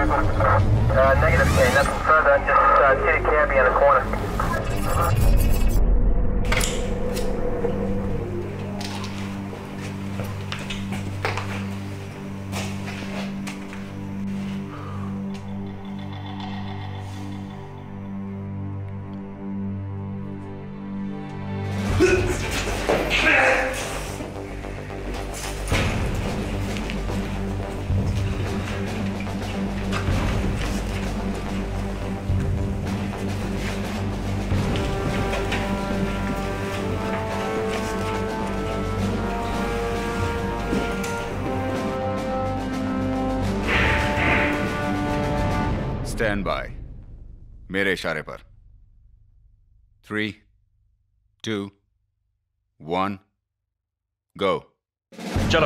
Negative, Kane. Nothing further. Just see a cabbie in the corner. Stand by, मेरे इशारे पर। 3, 2, 1, गो। चलो,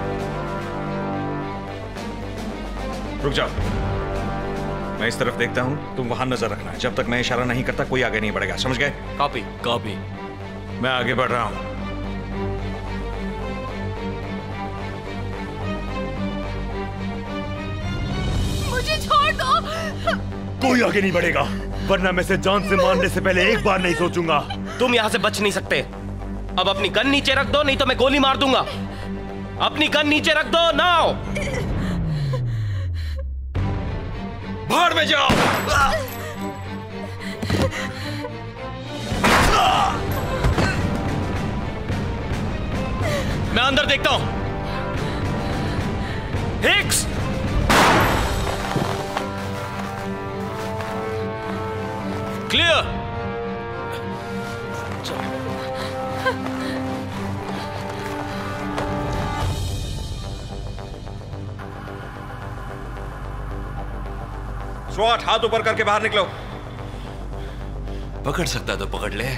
रुक जाओ। मैं इस तरफ देखता हूं, तुम वहां नजर रखना। जब तक मैं इशारा नहीं करता कोई आगे नहीं बढ़ेगा, समझ गए? कॉपी। कॉपी। मैं आगे बढ़ रहा हूं। मुझे छोड़ दो। कोई आगे नहीं बढ़ेगा, वरना मैं इसे जान से मारने से पहले एक बार नहीं सोचूंगा। तुम यहाँ से बच नहीं सकते। अब अपनी गन नीचे रख दो, नहीं तो मैं गोली मार दूंगा। अपनी गन नीचे रख दो नाउ। भाड़ में जाओ। मैं अंदर देखता हूं। Hicks, clear. स्वाट, हाथ ऊपर करके बाहर निकलो। पकड़ सकता तो पकड़ ले।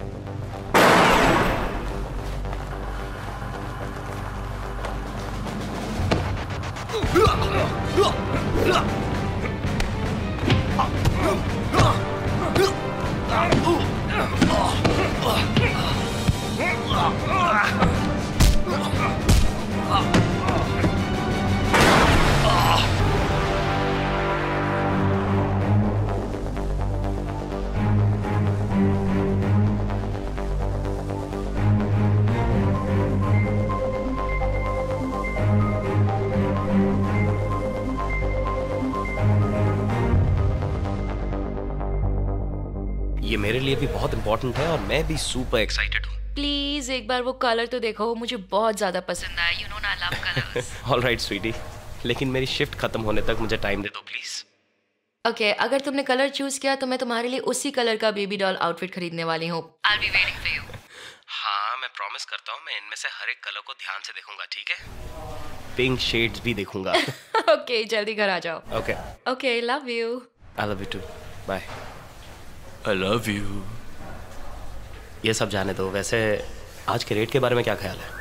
ये मेरे लिए भी बहुत इंपॉर्टेंट है और मैं भी सुपर एक्साइटेड हूँ। प्लीज एक बार वो कलर तो देखो, मुझे बहुत ज्यादा पसंद आया। यू नो ना, love colours. All right sweetie, लेकिन मेरी शिफ्ट खत्म होने तक मुझे टाइम दे दो प्लीज। ओके, अगर तुमने कलर चूज किया तो मैं तुम्हारे लिए उसी कलर का बेबी डॉल आउटफिट खरीदने वाली हूँ। I'll be waiting for you. हाँ, मैं प्रॉमिस करता हूँ, मैं इनमें से हर एक कलर को ध्यान से देखूंगा, ठीक है? पिंक शेड्स भी देखूंगा। ओके, जल्दी घर आ जाओ। Okay. Okay, love you. I love you too. Bye. I love you. ये सब जाने दो। वैसे आज के रेट के बारे में क्या ख्याल है?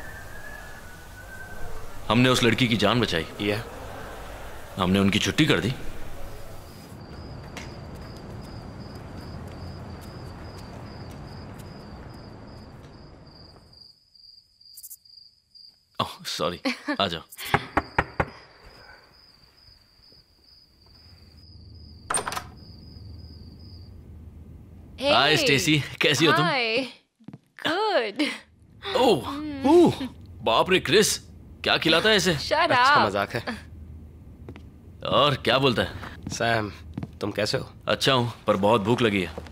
हमने उस लड़की की जान बचाई। ये हमने उनकी छुट्टी कर दी। ओह सॉरी, आ जाओ। हाय स्टेसी, कैसी हो तुम? हाय, गुड। ओह बाप रे क्रिस, क्या खिलाता है इसे? शट अच्छा अप। मजाक है। और क्या बोलता है? सैम, तुम कैसे हो? अच्छा हूँ, पर बहुत भूख लगी है।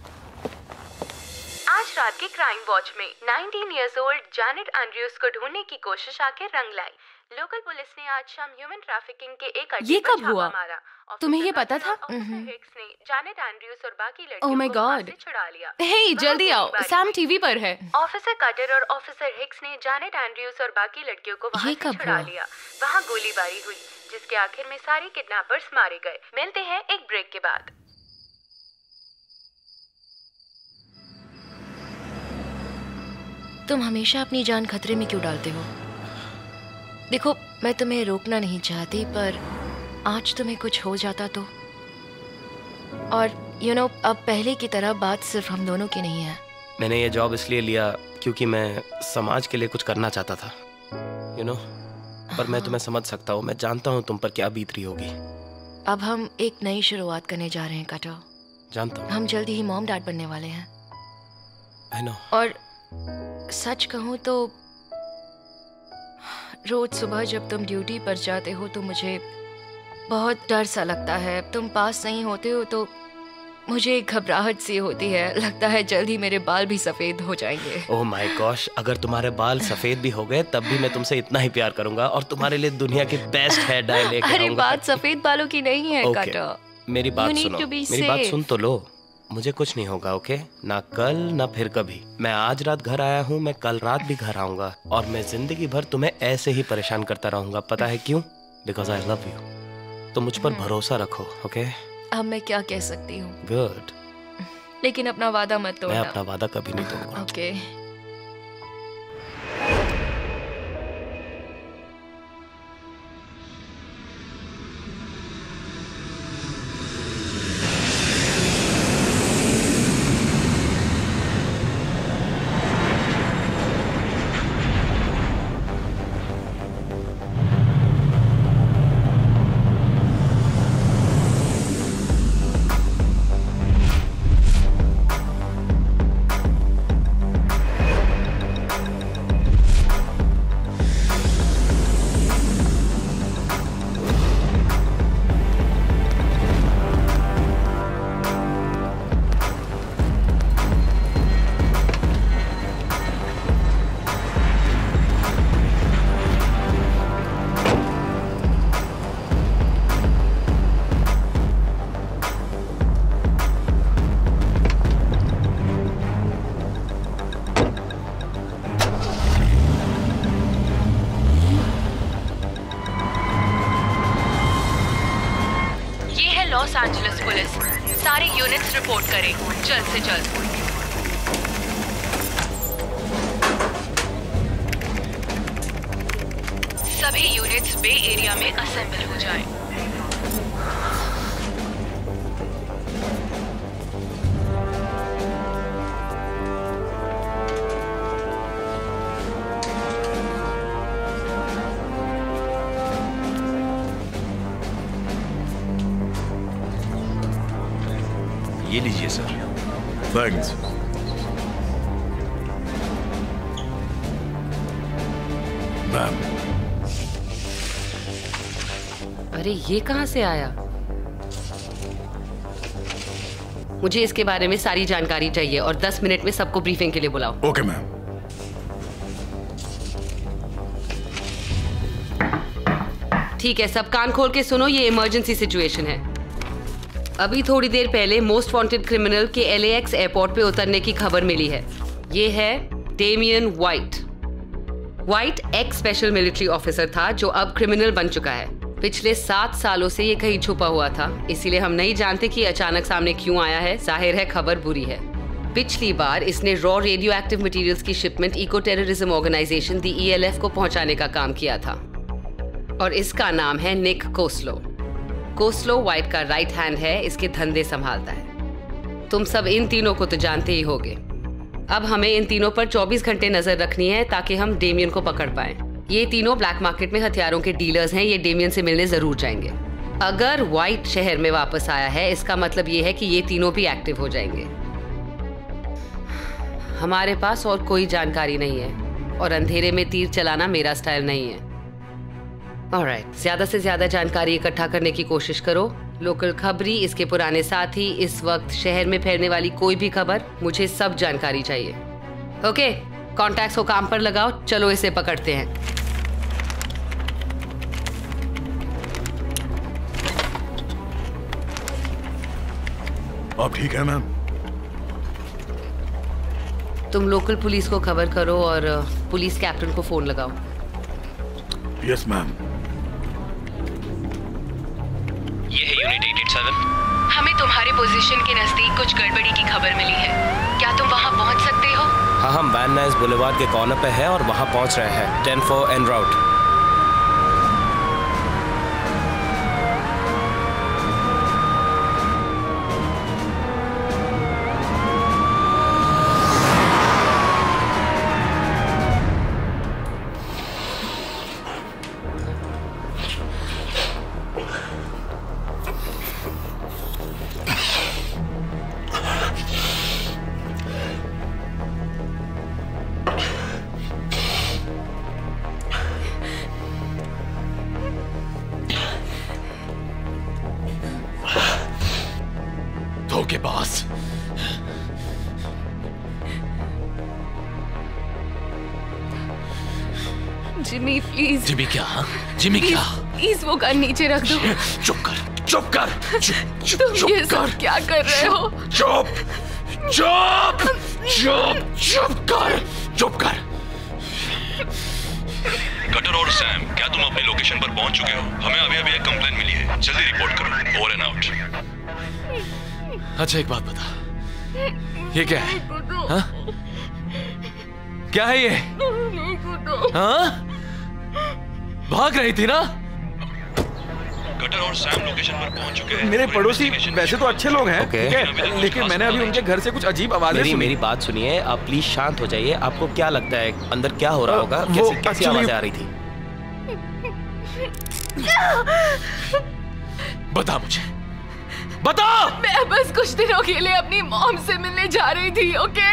आज रात के क्राइम वॉच में 19 इयर्स ओल्ड जैनेट एंड्रयूज को ढूंढने की कोशिश आके रंग लाई। लोकल पुलिस ने आज शाम ह्यूमन ट्रैफिकिंग के एक अड्डे ये पर कब हुआ? छापा मारा। तुम्हें ये पता था? हिक्स ने जैनेट एंड्रयूज और बाकी Oh लड़कियों my को वहां God. से छुड़ा लिया। हे, जल्दी आओ, सैम टीवी पर है। ऑफिसर कटर और ऑफिसर हिक्स ने जैनेट एंड्रयूज और बाकी लड़कियों को वहां ये से कब छुड़ा हुआ? लिया। वहां गोलीबारी हुई, जिसके आखिर में सारे किडनैपर्स मारे गए। मिलते हैं एक ब्रेक के बाद। तुम हमेशा अपनी जान खतरे में क्यों डालते हो? देखो, मैं तुम्हें रोकना नहीं चाहती, पर आज तुम्हें कुछ हो जाता तो। और अब पहले की तरह बात सिर्फ हम दोनों की नहीं है। मैंने ये जॉब इसलिए लिया क्योंकि मैं समाज के लिए कुछ करना चाहता था। पर मैं तुम्हें समझ सकता हूँ। मैं जानता हूँ तुम पर क्या बीत रही होगी। अब हम एक नई शुरुआत करने जा रहे हैं कटर। जानता हूँ। हम जल्दी ही मॉम डैड बनने वाले हैं। I know। और सच कहूँ तो रोज सुबह जब तुम ड्यूटी पर जाते हो तो मुझे बहुत डर सा लगता है। तुम पास नहीं होते हो तो मुझे घबराहट सी होती है। लगता है जल्दी मेरे बाल भी सफेद हो जाएंगे। ओह माय गॉश, अगर तुम्हारे बाल सफेद भी हो गए तब भी मैं तुमसे इतना ही प्यार करूंगा और तुम्हारे लिए दुनिया की बेस्ट हेयर डाई लेके अरे आऊंगा। बात सफेद बालों की नहीं है कटर। मेरी बात You need सुनो, to be मेरी बात safe। सुन तो लो। मुझे कुछ नहीं होगा, ओके? ना कल ना फिर कभी। मैं आज रात घर आया हूँ, मैं कल रात भी घर आऊंगा और मैं जिंदगी भर तुम्हें ऐसे ही परेशान करता रहूंगा। पता है क्यों? Because I love you. तो मुझ पर भरोसा रखो, ओके? अब मैं क्या कह सकती हूँ? गुड। लेकिन अपना वादा मत तोड़ना। मैं अपना वादा कभी नहीं तोड़ूंगा। ओके। लॉस एंजलिस पुलिस, सारे यूनिट्स रिपोर्ट करें जल्द से जल्द। सभी यूनिट्स बे एरिया में असेंबल हो जाएं। ये लीजिए सर। थैंक्स। मैम। अरे ये कहाँ से आया? मुझे इसके बारे में सारी जानकारी चाहिए और 10 मिनट में सबको ब्रीफिंग के लिए बुलाओ। Okay ma'am. ठीक है, सब कान खोल के सुनो, ये इमरजेंसी सिचुएशन है। अभी थोड़ी देर पहले मोस्ट वांटेड क्रिमिनल के LAX एयरपोर्ट पे उतरने की खबर मिली है। ये है Damien White. White ex special military officer था जो अब क्रिमिनल बन चुका है। पिछले 7 सालों से ये कहीं छुपा हुआ था, इसीलिए हम नहीं जानते कि अचानक सामने क्यों आया है। जाहिर है खबर बुरी है। पिछली बार इसने रॉ रेडियो एक्टिव मटीरियल्स की shipment eco terrorism organisation the ELF को पहुंचाने का काम किया था और इसका नाम है निक कोस्लो। कोस्लो वाइट का राइट हैंड है, इसके धंधे संभालता है। तुम सब इन तीनों को तो जानते ही होगे। अब हमें इन तीनों पर 24 घंटे नजर रखनी है ताकि हम डेमियन को पकड़ पाएं। ये तीनों ब्लैक मार्केट में हथियारों के डीलर्स हैं। ये डेमियन से मिलने जरूर जाएंगे। अगर वाइट शहर में वापस आया है, इसका मतलब ये है कि ये तीनों भी एक्टिव हो जाएंगे। हमारे पास और कोई जानकारी नहीं है और अंधेरे में तीर चलाना मेरा स्टाइल नहीं है। ऑलराइट, ज्यादा से ज्यादा जानकारी इकट्ठा करने की कोशिश करो। लोकल खबरी, इसके पुराने साथी, इस वक्त शहर में फैलने वाली कोई भी खबर, मुझे सब जानकारी चाहिए। ओके, कॉन्टैक्ट्स को काम पर लगाओ। चलो इसे पकड़ते हैं। आप ठीक है मैम? तुम लोकल पुलिस को खबर करो और पुलिस कैप्टन को फोन लगाओ। Yes ma'am. ये है यूनिट 887। हमें तुम्हारे पोजीशन के नजदीक कुछ गड़बड़ी की खबर मिली है। क्या तुम वहां पहुंच सकते हो? हाँ, हम वैन नाइस बुलेवार्ड के कॉर्नर पे है और वहां पहुंच रहे हैं। 10-4 en route. Jimmy please. Jimmy क्या? जिमी क्या? प्लीज वो गन नीचे रख दो। चुप कर, चुप कर, तुम ये सब क्या कर रहे हो? चुप, चुप, चुप, चुप कर, चुप कर। कटर और सैम, क्या तुम अपनी लोकेशन पर पहुंच चुके हो? हमें अभी एक कंप्लेंट मिली है, जल्दी रिपोर्ट करो। Over and out. अच्छा एक बात बता, ये क्या है? हाँ? क्या है ये? हाँ? भाग रही थी ना? कटर और सैम लोकेशन पर पहुंच चुके हैं। मेरे पड़ोसी वैसे तो अच्छे लोग हैं, ठीक है, लेकिन मैंने अभी उनके घर से कुछ अजीब आवाजें सुनी। मेरी बात सुनिए, आप प्लीज शांत हो जाइए। आपको क्या लगता है अंदर क्या हो रहा होगा? कैसी आवाजें आ रही थी? बता मुझे, बता। मैं बस कुछ दिनों के लिए अपनी मॉम से मिलने जा रही थी, ओके?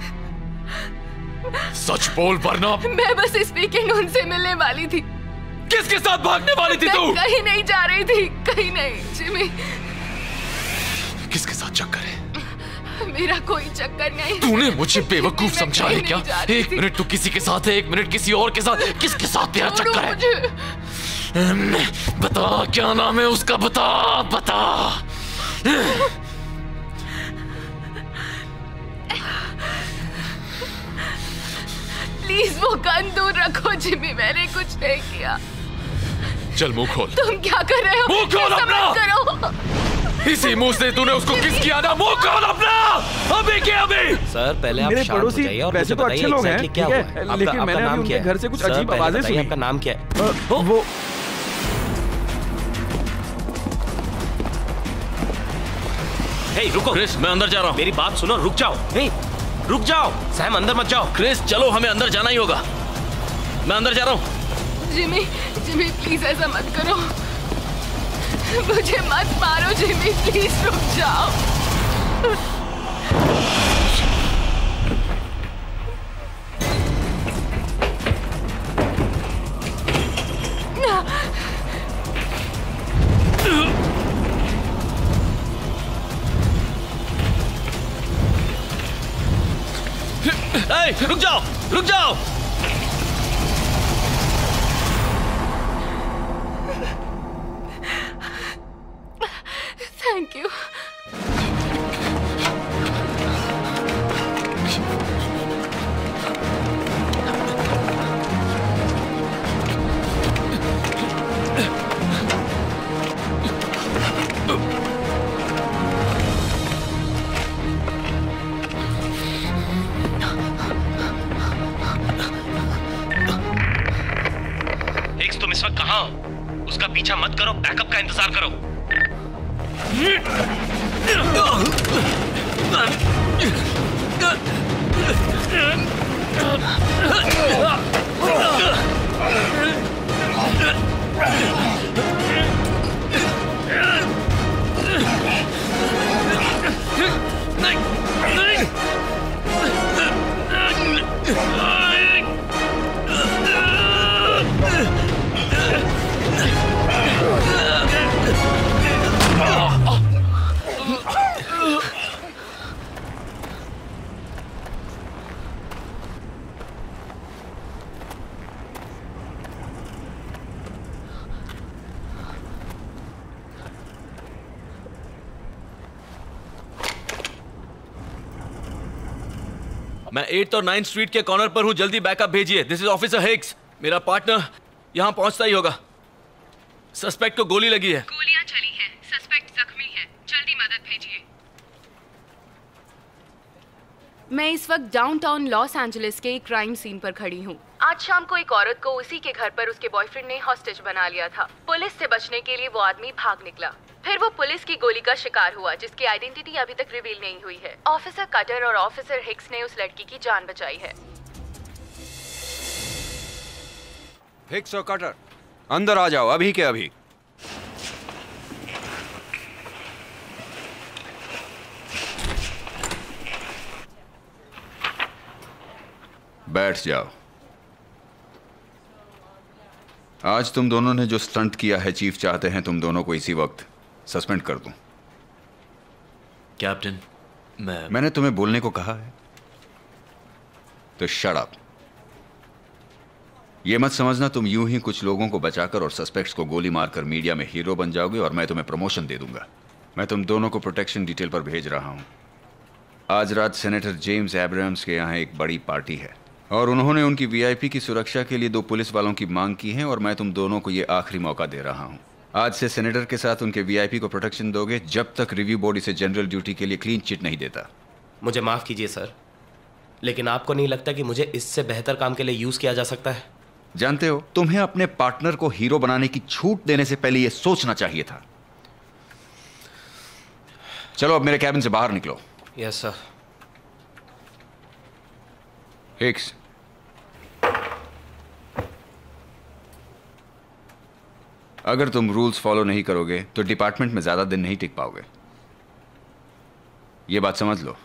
सच बोल वरना। मैं बस इस वीकेंड उनसे मिलने वाली थी। किसके साथ भागने वाली थी तू? कहीं नहीं जा रही थी, कहीं नहीं। जिमी, किसके साथ चक्कर है? मेरा कोई चक्कर नहीं। तूने मुझे बेवकूफ समझा है क्या? एक मिनट तू किसी के साथ है, एक मिनट किसी और के साथ। किसके साथ तेरा चक्कर है? बता, क्या नाम है उसका? बता, बता। प्लीज वो गन दूर रखो जिमी, मैंने कुछ नहीं किया। चल मुंह खोल। तुम क्या कर रहे हो? मुंह खोल अपना। करो। इसी मुंह से तूने उसको किस किया ना? मुंह खोल अपना, अभी के अभी। सर पहले आप मेरे शांत हो जाइए और वैसे मुझे तो अच्छे लोग हैं, क्या ठीक हुआ? है, लेकिन मैंने अभी उनके घर से कुछ अजीब आवाजें सुनी। आपका नाम क्या है? वो हे रुको क्रिस, मैं अंदर जा रहा हूँ। मेरी बात सुनो, रुक जाओ। हे रुक जाओ सैम, अंदर मत जाओ। क्रिस चलो, हमें अंदर जाना ही होगा। मैं अंदर जा रहा हूँ। जिमी, जिमी प्लीज ऐसा मत करो, मुझे मत मारो जिमी, प्लीज रुक जाओ। रुक जाओ, रुक जाओ। Thank you. तुम इस वक्त कहाँ हो? उसका पीछा मत करो, बैकअप का इंतजार करो। मैं 8th और 9th स्ट्रीट के कॉर्नर पर हूं, जल्दी बैकअप भेजिए। This is officer Higgs. मेरा पार्टनर यहां पहुंचता ही होगा। सस्पेक्ट को गोली लगी है। गोलियां चली हैं, सस्पेक्ट जख्मी है, जल्दी मदद भेजिए। मैं इस वक्त डाउनटाउन लॉस एंजलिस के एक क्राइम सीन पर खड़ी हूँ। आज शाम को एक औरत को उसी के घर पर उसके बॉयफ्रेंड ने हॉस्टेज बना लिया था। पुलिस से बचने के लिए वो आदमी भाग निकला, फिर वो पुलिस की गोली का शिकार हुआ, जिसकी आइडेंटिटी अभी तक रिवील नहीं हुई है। ऑफिसर कटर और ऑफिसर हिक्स ने उस लड़की की जान बचाई है। हिक्स और कटर अंदर आ जाओ, अभी के अभी। बैठ जाओ। आज तुम दोनों ने जो स्टंट किया है, चीफ चाहते हैं तुम दोनों को इसी वक्त सस्पेंड कर दूं। कैप्टन, मैंने तुम्हें बोलने को कहा है तो शट अप। ये मत समझना तुम यूं ही कुछ लोगों को बचाकर और सस्पेक्ट्स को गोली मारकर मीडिया में हीरो बन जाओगे और मैं तुम्हें प्रमोशन दे दूंगा। मैं तुम दोनों को प्रोटेक्शन डिटेल पर भेज रहा हूं। आज रात सेनेटर जेम्स एब्राहम्स के यहाँ एक बड़ी पार्टी है और उन्होंने उनकी वीआईपी की सुरक्षा के लिए 2 पुलिस वालों की मांग की है और मैं तुम दोनों को ये आखिरी मौका दे रहा हूँ। आज से सेनेटर के साथ उनके वीआईपी को प्रोटेक्शन दोगे जब तक रिव्यू बोर्ड इसे जनरल ड्यूटी के लिए क्लीन चिट नहीं देता। मुझे माफ कीजिए सर, लेकिन आपको नहीं लगता कि मुझे इससे बेहतर काम के लिए यूज किया जा सकता है? जानते हो, तुम्हें अपने पार्टनर को हीरो बनाने की छूट देने से पहले यह सोचना चाहिए था। चलो अब मेरे कैबिन से बाहर निकलो। Yes sir. हिक्स, अगर तुम रूल्स फॉलो नहीं करोगे तो डिपार्टमेंट में ज्यादा दिन नहीं टिक पाओगे। यह बात समझ लो।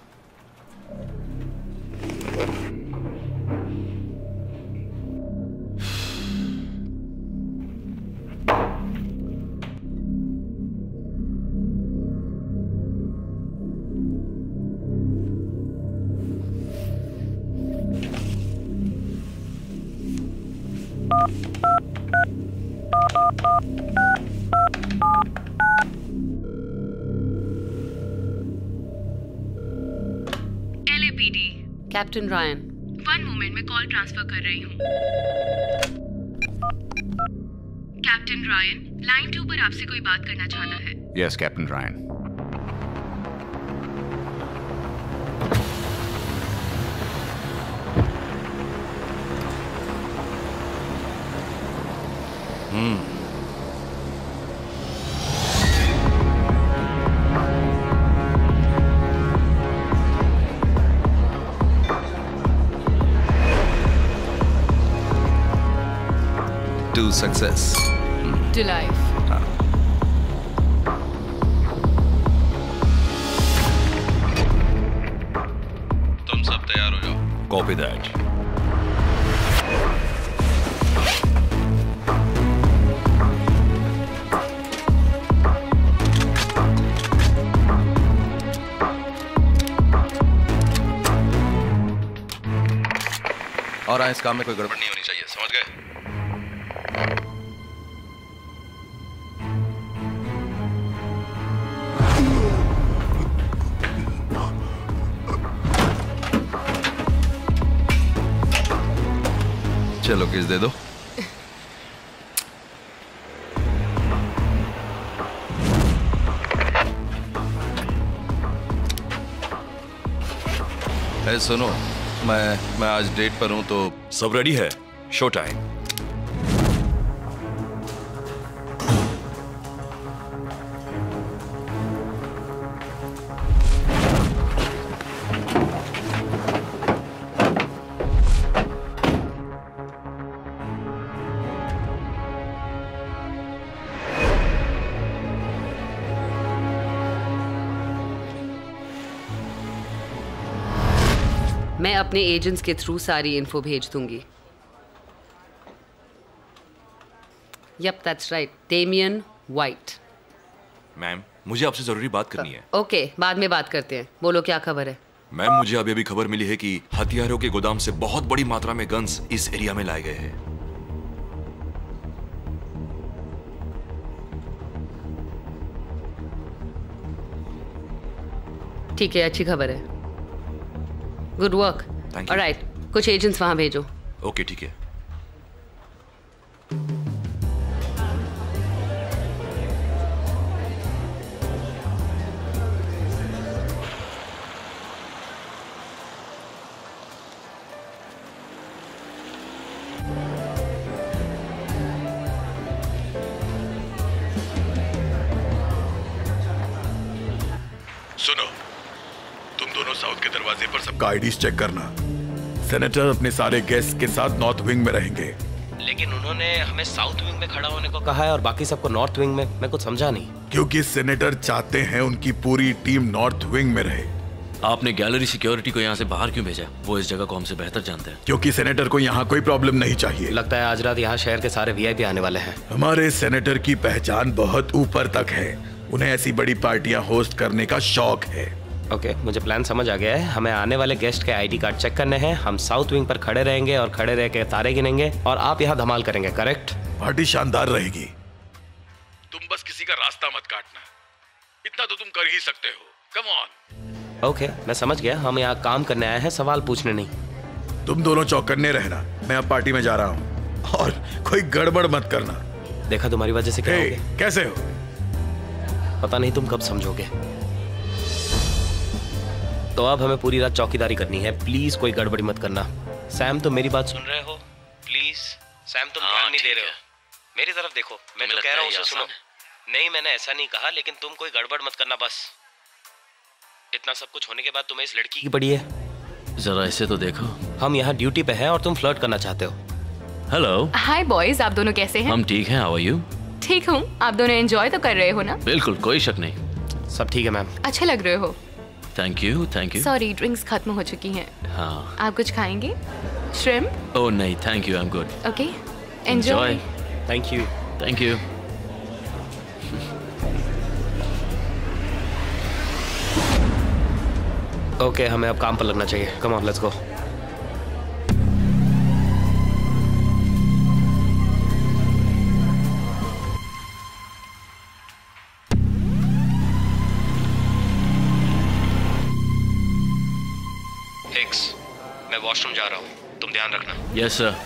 Captain Ryan. 1 मोमेंट में कॉल ट्रांसफर कर रही हूँ। कैप्टन रायन, लाइन 2 पर आपसे कोई बात करना चाहता है। Yes captain Ryan. To success. To life. तुम सब तैयार हो जाओ। Copy that. और इस काम में कोई गड़बड़ नहीं होनी चाहिए, समझ गए? चलो किस दे दो। सुनो, मैं आज डेट पर हूं तो सब रेडी है। Show time. मैं अपने एजेंट्स के थ्रू सारी इन्फो भेज दूंगी। Yup, that's right, Damien White. Ma'am, मुझे आपसे जरूरी बात करनी है। ओके, बाद में बात करते हैं। बोलो, क्या खबर है? मैम, मुझे अभी खबर मिली है कि हथियारों के गोदाम से बहुत बड़ी मात्रा में गन्स इस एरिया में लाए गए हैं। ठीक है, अच्छी खबर है। Good work. ऑलराइट, कुछ एजेंट्स वहां भेजो। ओके, ठीक है। सुनो, तुम दोनों साउथ के दरवाजे पर सबका आईडीज चेक करना। सेनेटर अपने सारे गेस्ट के साथ नॉर्थ विंग में रहेंगे। लेकिन उन्होंने हमें साउथ विंग में खड़ा होने को कहा है और बाकी सबको नॉर्थ विंग में। मैं कुछ समझा नहीं। क्योंकि सेनेटर चाहते हैं उनकी पूरी टीम नॉर्थ विंग में रहे। आपने गैलरी सिक्योरिटी को यहाँ से बाहर क्यों भेजा? वो इस जगह को हमसे बेहतर जानते हैं। क्योंकि सेनेटर को यहाँ कोई प्रॉब्लम नहीं चाहिए। लगता है आज रात यहाँ शहर के सारे वीआईपी आने वाले हैं। हमारे सेनेटर की पहचान बहुत ऊपर तक है। उन्हें ऐसी बड़ी पार्टियां होस्ट करने का शौक है। ओके, मुझे प्लान समझ आ गया है। हमें आने वाले गेस्ट के आईडी कार्ड चेक करने हैं। हम साउथ विंग पर खड़े रहेंगे और खड़े रह के तारे गिनेंगे और आप यहाँ धमाल करेंगे, करेक्ट? पार्टी शानदार रहेगी। तुम बस किसी का रास्ता मत काटना, इतना तो तुम कर ही सकते हो। Come on. ओके, मैं समझ गया। हम यहाँ काम करने आए हैं, सवाल पूछने नहीं। तुम दोनों चौकन्ने रहना, मैं अब पार्टी में जा रहा हूँ और कोई गड़बड़ मत करना। देखा तुम्हारी वजह से क्या हो गया? कैसे हो? पता नहीं तुम कब समझोगे। तो अब हमें पूरी रात चौकीदारी करनी है। प्लीज कोई गड़बड़ी मत करना। सैम, तुम मेरी बात सुन रहे हो? प्लीज सैम, तुम ध्यान नहीं दे रहे हो। मेरी तरफ देखो, मैं जो कह रहा हूँ उसे सुनो। नहीं, मैंने ऐसा नहीं कहा, लेकिन तुम कोई गड़बड़ मत करना बस। इतना सब कुछ होने के बाद तुम्हें इस लड़की की पड़ी है। जरा इसे तो देखो। हम यहाँ ड्यूटी पे हैं और तुम फ्लर्ट करना चाहते हो। हेलो। हाय बॉयज, आप दोनों कैसे हैं? हम ठीक हैं, हाउ आर यू? ठीक हूँ। आप दोनों एंजॉय तो कर रहे हो ना? बिल्कुल, कोई शक नहीं। सब ठीक है मैम। अच्छे लग रहे हो। Thank you, thank you. Sorry, drinks खत्म हो चुकी हैं। हाँ। आप कुछ खाएंगे? श्रिम्प? ओह नहीं, thank you, I am good. Okay, enjoy. Thank you. Thank you. Okay, हमें अब काम पर लगना चाहिए। Come on, let's go. मैं वॉशरूम जा रहा हूँ, तुम ध्यान रखना। Yes sir.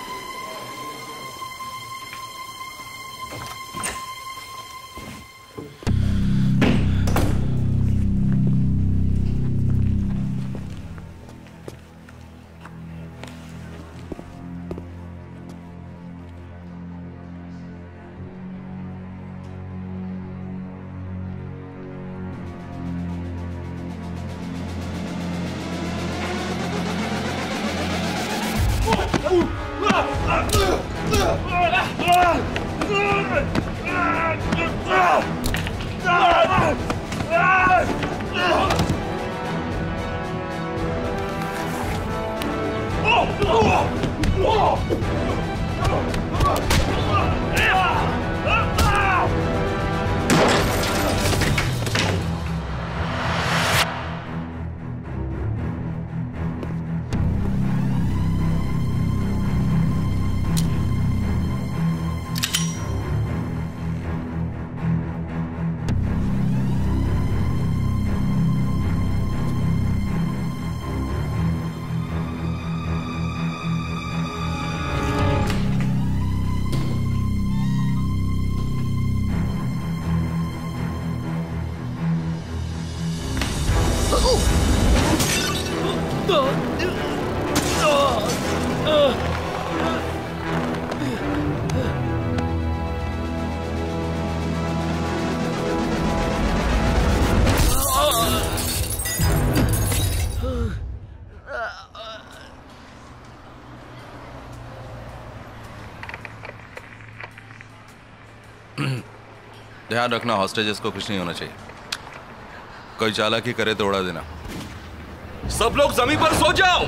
ध्यान रखना, हॉस्टेजेस को कुछ नहीं होना चाहिए। कोई चालाकी करे तो उड़ा देना। सब लोग जमीन पर सो जाओ।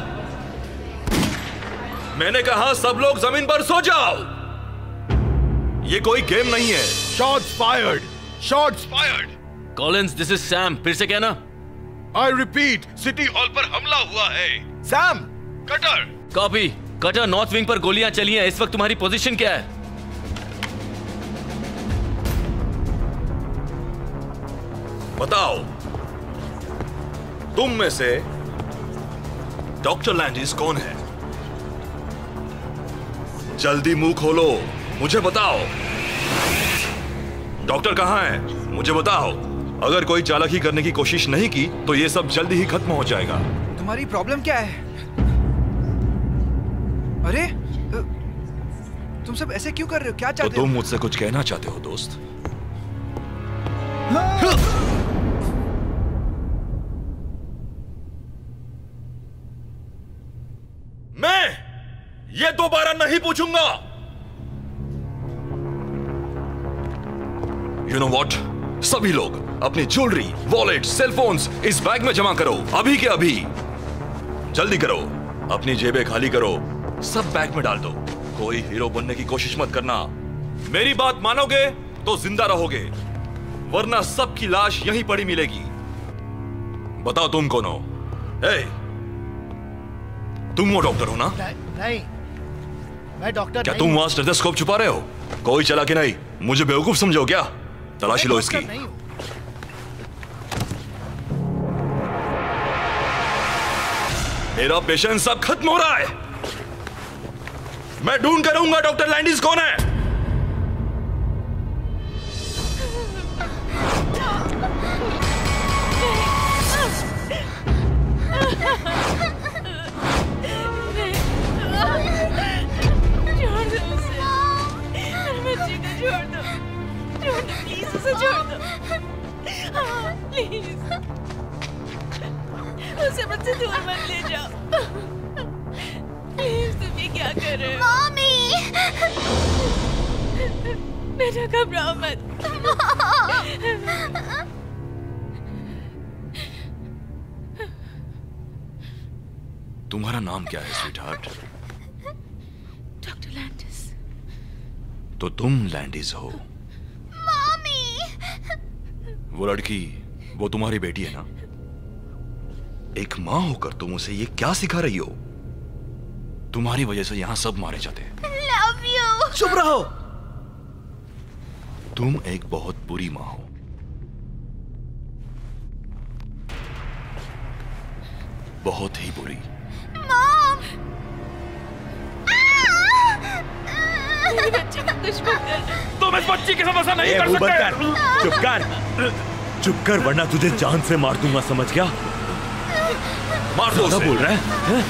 मैंने कहा सब लोग जमीन पर सो जाओ। ये कोई गेम नहीं है। Shots fired, shots fired. Collins, this is Sam. फिर से कहना। आई रिपीट, सिटी हॉल पर हमला हुआ है। Sam, Cutter. Copy. Cutter, north wing पर गोलियां चली हैं। इस वक्त तुम्हारी पोजीशन क्या है? बताओ, तुम में से डॉक्टर लैंडिस कौन है? जल्दी मुंह खोलो, मुझे बताओ। डॉक्टर कहां है? मुझे बताओ। अगर कोई चालाकी करने की कोशिश नहीं की तो ये सब जल्दी ही खत्म हो जाएगा। तुम्हारी प्रॉब्लम क्या है? अरे तुम सब ऐसे क्यों कर रहे हो? क्या चाहते हो? तो तुम मुझसे कुछ कहना चाहते हो दोस्त? मैं ये दोबारा नहीं पूछूंगा। You know what? सभी लोग अपनी ज्वेलरी, वॉलेट, सेलफोन्स इस बैग में जमा करो, अभी के अभी। जल्दी करो, अपनी जेबें खाली करो, सब बैग में डाल दो। कोई हीरो बनने की कोशिश मत करना। मेरी बात मानोगे तो जिंदा रहोगे, वरना सबकी लाश यहीं पड़ी मिलेगी। बताओ तुम कौन हो? तुम वो डॉक्टर हो ना? नहीं, मैं डॉक्टर क्या नहीं तुम हूं। वहां स्टेथोस्कोप छुपा रहे हो? कोई चला कि नहीं? मुझे बेवकूफ समझो क्या? तलाशी लो इसकी। नहीं हूं। मेरा पेशेंस अब खत्म हो रहा है। मैं ढूंढ कर रहूंगा डॉक्टर लैंडिस कौन है। उसे मुझसे दूर मत ले जाओ। प्लीज, तुम ये क्या कर रहे हो? मम्मी! बेटा घबराओ मत। तुम्हारा नाम क्या है स्वीटहार्ट? Doctor Landis. तो तुम लैंडिस हो? मम्मी! वो लड़की, वो तुम्हारी बेटी है ना? एक मां होकर तुम उसे ये क्या सिखा रही हो? तुम्हारी वजह से यहां सब मारे जाते हैं। Love you! चुप रहो। तुम एक बहुत बुरी मां हो। बहुत ही बुरी। Mom! मेरे बच्चे को कुछ मत कर। तुम इस बच्ची के साथ ऐसा नहीं कर सकते। चुप कर, चुप कर, वरना तुझे जान से मार दूंगा, समझ गया? मार दो उसे। बोल रहा है?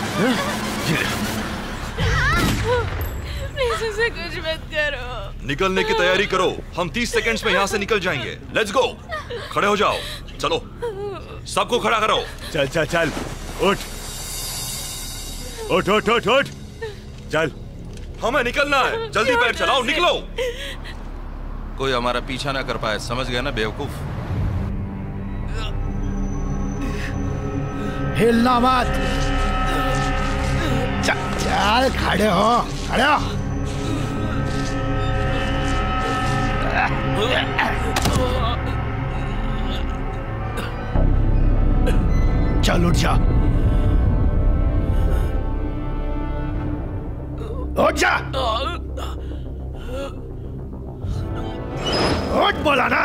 प्लीज उसे कुछ मत करो। निकलने की तैयारी करो। हम 30 सेकंड्स में यहां से निकल जाएंगे। Let's go. खड़े हो जाओ। चलो, सबको खड़ा करो। चल चल चल, उठ उठ उठ उठ उठ, चल। हमें निकलना है। जल्दी पैर चलाओ, निकलो। कोई हमारा पीछा ना कर पाए, समझ गया ना बेवकूफ? हिलना मत। चल, खड़े हो, खड़े हो। चल उठ जा, उठ जा, उठ बोला ना।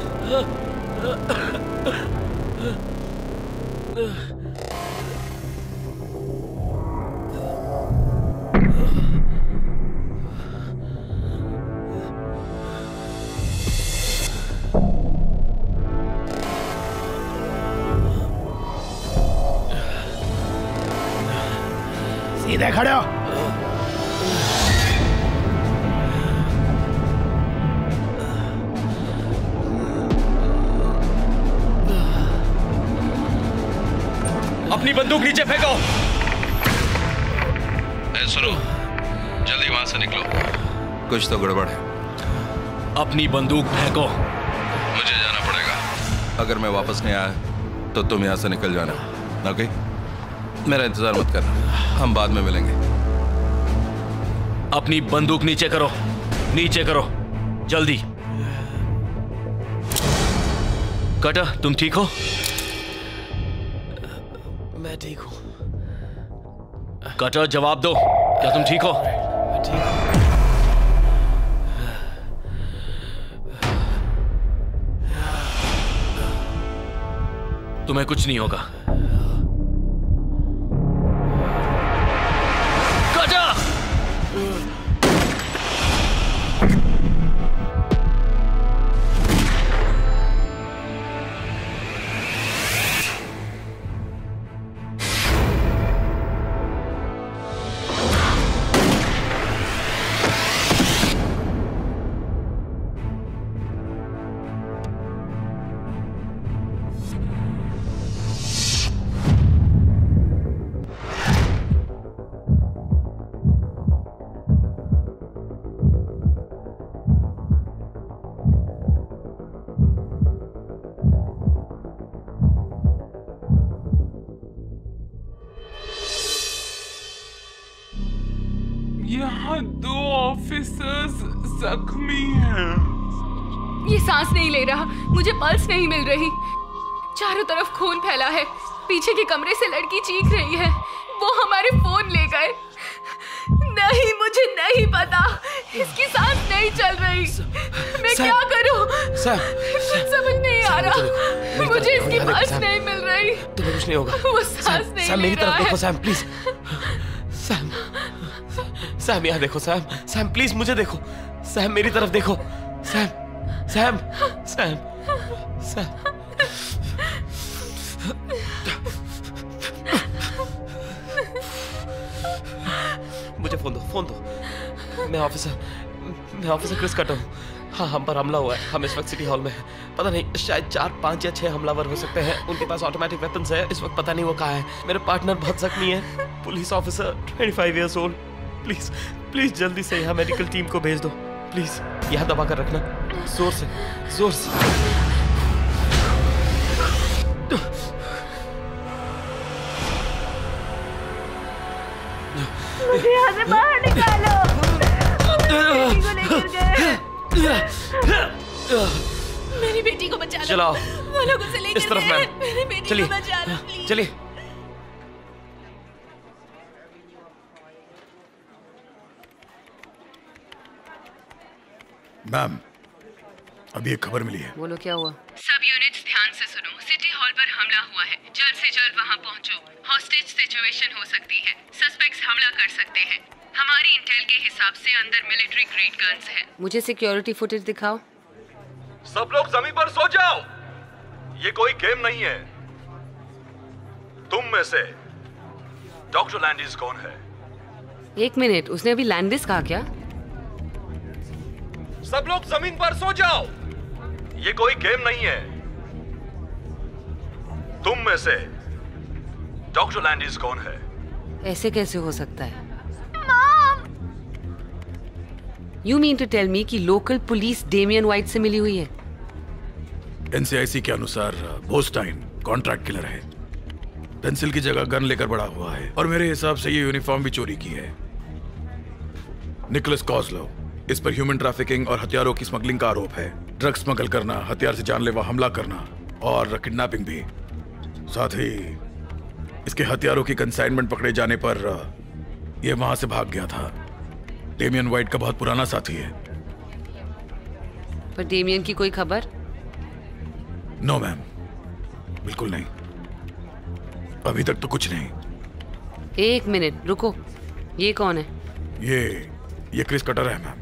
सीधे खड़े हो। अपनी बंदूक नीचे फेंको। सुनो, जल्दी वहां से निकलो, कुछ तो गड़बड़ है। अपनी बंदूक फेंको। मुझे जाना पड़ेगा। अगर मैं वापस नहीं आया तो तुम यहां से निकल जाना, ओके? मेरा इंतजार मत करना, हम बाद में मिलेंगे। अपनी बंदूक नीचे करो, नीचे करो, जल्दी। कटा, तुम ठीक हो? मैं ठीक हूं। कटा, जवाब दो, क्या तुम ठीक हो? ठीक हूं। तुम्हें कुछ नहीं होगा। कटा! यहाँ 2 ऑफिसर्स जख्मी हैं। ये सांस नहीं ले रहा, मुझे पल्स नहीं मिल रही। चारों तरफ खून फैला है। पीछे के कमरे से लड़की चीख रही है। वो हमारे फोन ले गए। नहीं, मुझे नहीं पता। इसकी सांस नहीं चल रही। मैं क्या करूं? समझ नहीं आ रहा। मुझे इसकी पल्स नहीं मिल रही। तुम्हें कुछ नहीं होगा। वो सांस नहीं सैम, मेरी तरफ देखो सैम, प्लीज। सैम यहाँ देखो सैम। सैम प्लीज मुझे देखो। सैम मेरी तरफ देखो। सैम। मुझे फोन दो। मैं ऑफिसर क्रिस कट हूँ। हाँ, हम पर हमला हुआ है। हम इस वक्त सिटी हॉल में हैं। पता नहीं, शायद 4, 5 या 6 हमलावर हो सकते हैं। उनके पास ऑटोमेटिक वेपन्स है। इस वक्त पता नहीं वो कहाँ है। मेरे पार्टनर बहुत जख्मी है। Police officer 25 years old. Please जल्दी से यहाँ मेडिकल टीम को भेज दो। प्लीज यहाँ दबा कर रखना। जोर से। मुझे यहाँ से बाहर निकालो। मेरी बेटी को बचा लो। चलाओ। वो लोग उसे लेकर इस तरफ गए। मैम। मेरी बेटी को बचा लो प्लीज। चलिए। मैम, अभी एक खबर मिली है। बोलो, क्या हुआ? सब यूनिट्स ध्यान से सुनो। सिटी हॉल पर हमला हुआ है। जल्द से जल्द वहां पहुंचो। हॉस्टेज सिचुएशन हो सकती है। सस्पेक्ट्स हमला कर सकते हैं। हमारी इंटेल के हिसाब से अंदर मिलिट्री ग्रेड गन्स हैं। मुझे सिक्योरिटी फुटेज दिखाओ। सब लोग जमीन पर सो जाओ। ये कोई गेम नहीं है। तुम में से डॉक्टर लैंडिस कौन है? 1 मिनट, उसने अभी लैंडिस कहा क्या? सब लोग जमीन पर सो जाओ। ये कोई गेम नहीं है। तुम में से डॉक्टर लैंडिस कौन है? ऐसे कैसे हो सकता है? You mean to tell me कि लोकल पुलिस डेमियन वाइट से मिली हुई है? NCIC के अनुसार बोस्टाइन कॉन्ट्रैक्ट किलर है। पेंसिल की जगह गन लेकर बड़ा हुआ है और मेरे हिसाब से ये यूनिफॉर्म भी चोरी की है। निकोलस कॉस्लो, इस पर ह्यूमन ट्रैफिकिंग और हथियारों की स्मगलिंग का आरोप है। ड्रग्स स्मगल करना, हथियार से जानलेवा हमला करना और किडनैपिंग भी। साथ ही इसके हथियारों की कंसाइनमेंट पकड़े जाने पर यह वहां से भाग गया था। डेमियन वाइट का बहुत पुराना साथी है। पर डेमियन की कोई खबर? नो मैम, बिल्कुल नहीं। अभी तक तो कुछ नहीं। 1 मिनट रुको, ये कौन है? ये क्रिस कटर है मैम।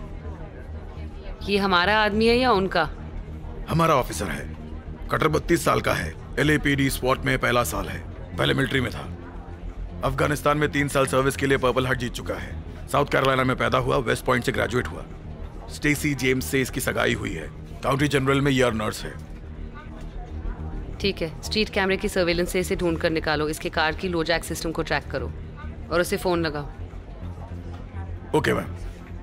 ये हमारा आदमी है या उनका? हमारा ऑफिसर है। कटर 32 साल का है। LAPD स्वॉट में पहला साल है। पहले मिलिट्री में था। अफगानिस्तान में 3 साल सर्विस के लिए पर्पल हार्ट जीत चुका है। साउथ कैरोलिना में पैदा हुआ, वेस्ट पॉइंट से ग्रेजुएट हुआ। स्टेसी जेम्स से इसकी सगाई हुई है। काउंटी जनरल में ईयर नर्स है। ठीक है, स्ट्रीट कैमरे की सर्वेलेंस से इसे ढूंढ कर निकालो। इसके कार की लो जैक सिस्टम को ट्रैक करो और उसे फोन लगाओ। Okay ma'am.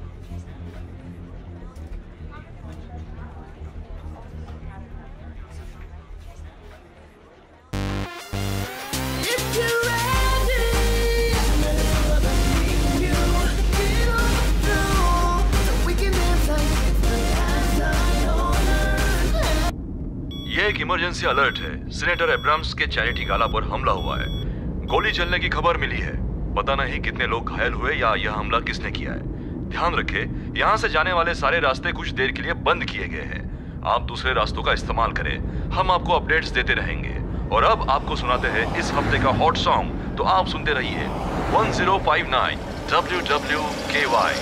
ये एक इमरजेंसी अलर्ट है। सीनेटर एब्राम्स के चैरिटी गाला पर हमला हुआ है। गोली चलने की खबर मिली है। पता नहीं कितने लोग घायल हुए या यह हमला किसने किया है। ध्यान रखें, यहाँ से जाने वाले सारे रास्ते कुछ देर के लिए बंद किए गए हैं। आप दूसरे रास्तों का इस्तेमाल करें। हम आपको अपडेट्स देते रहेंगे। और अब आपको सुनाते हैं इस हफ्ते का हॉट सॉन्ग। तो आप सुनते रहिए 1059 WWKY।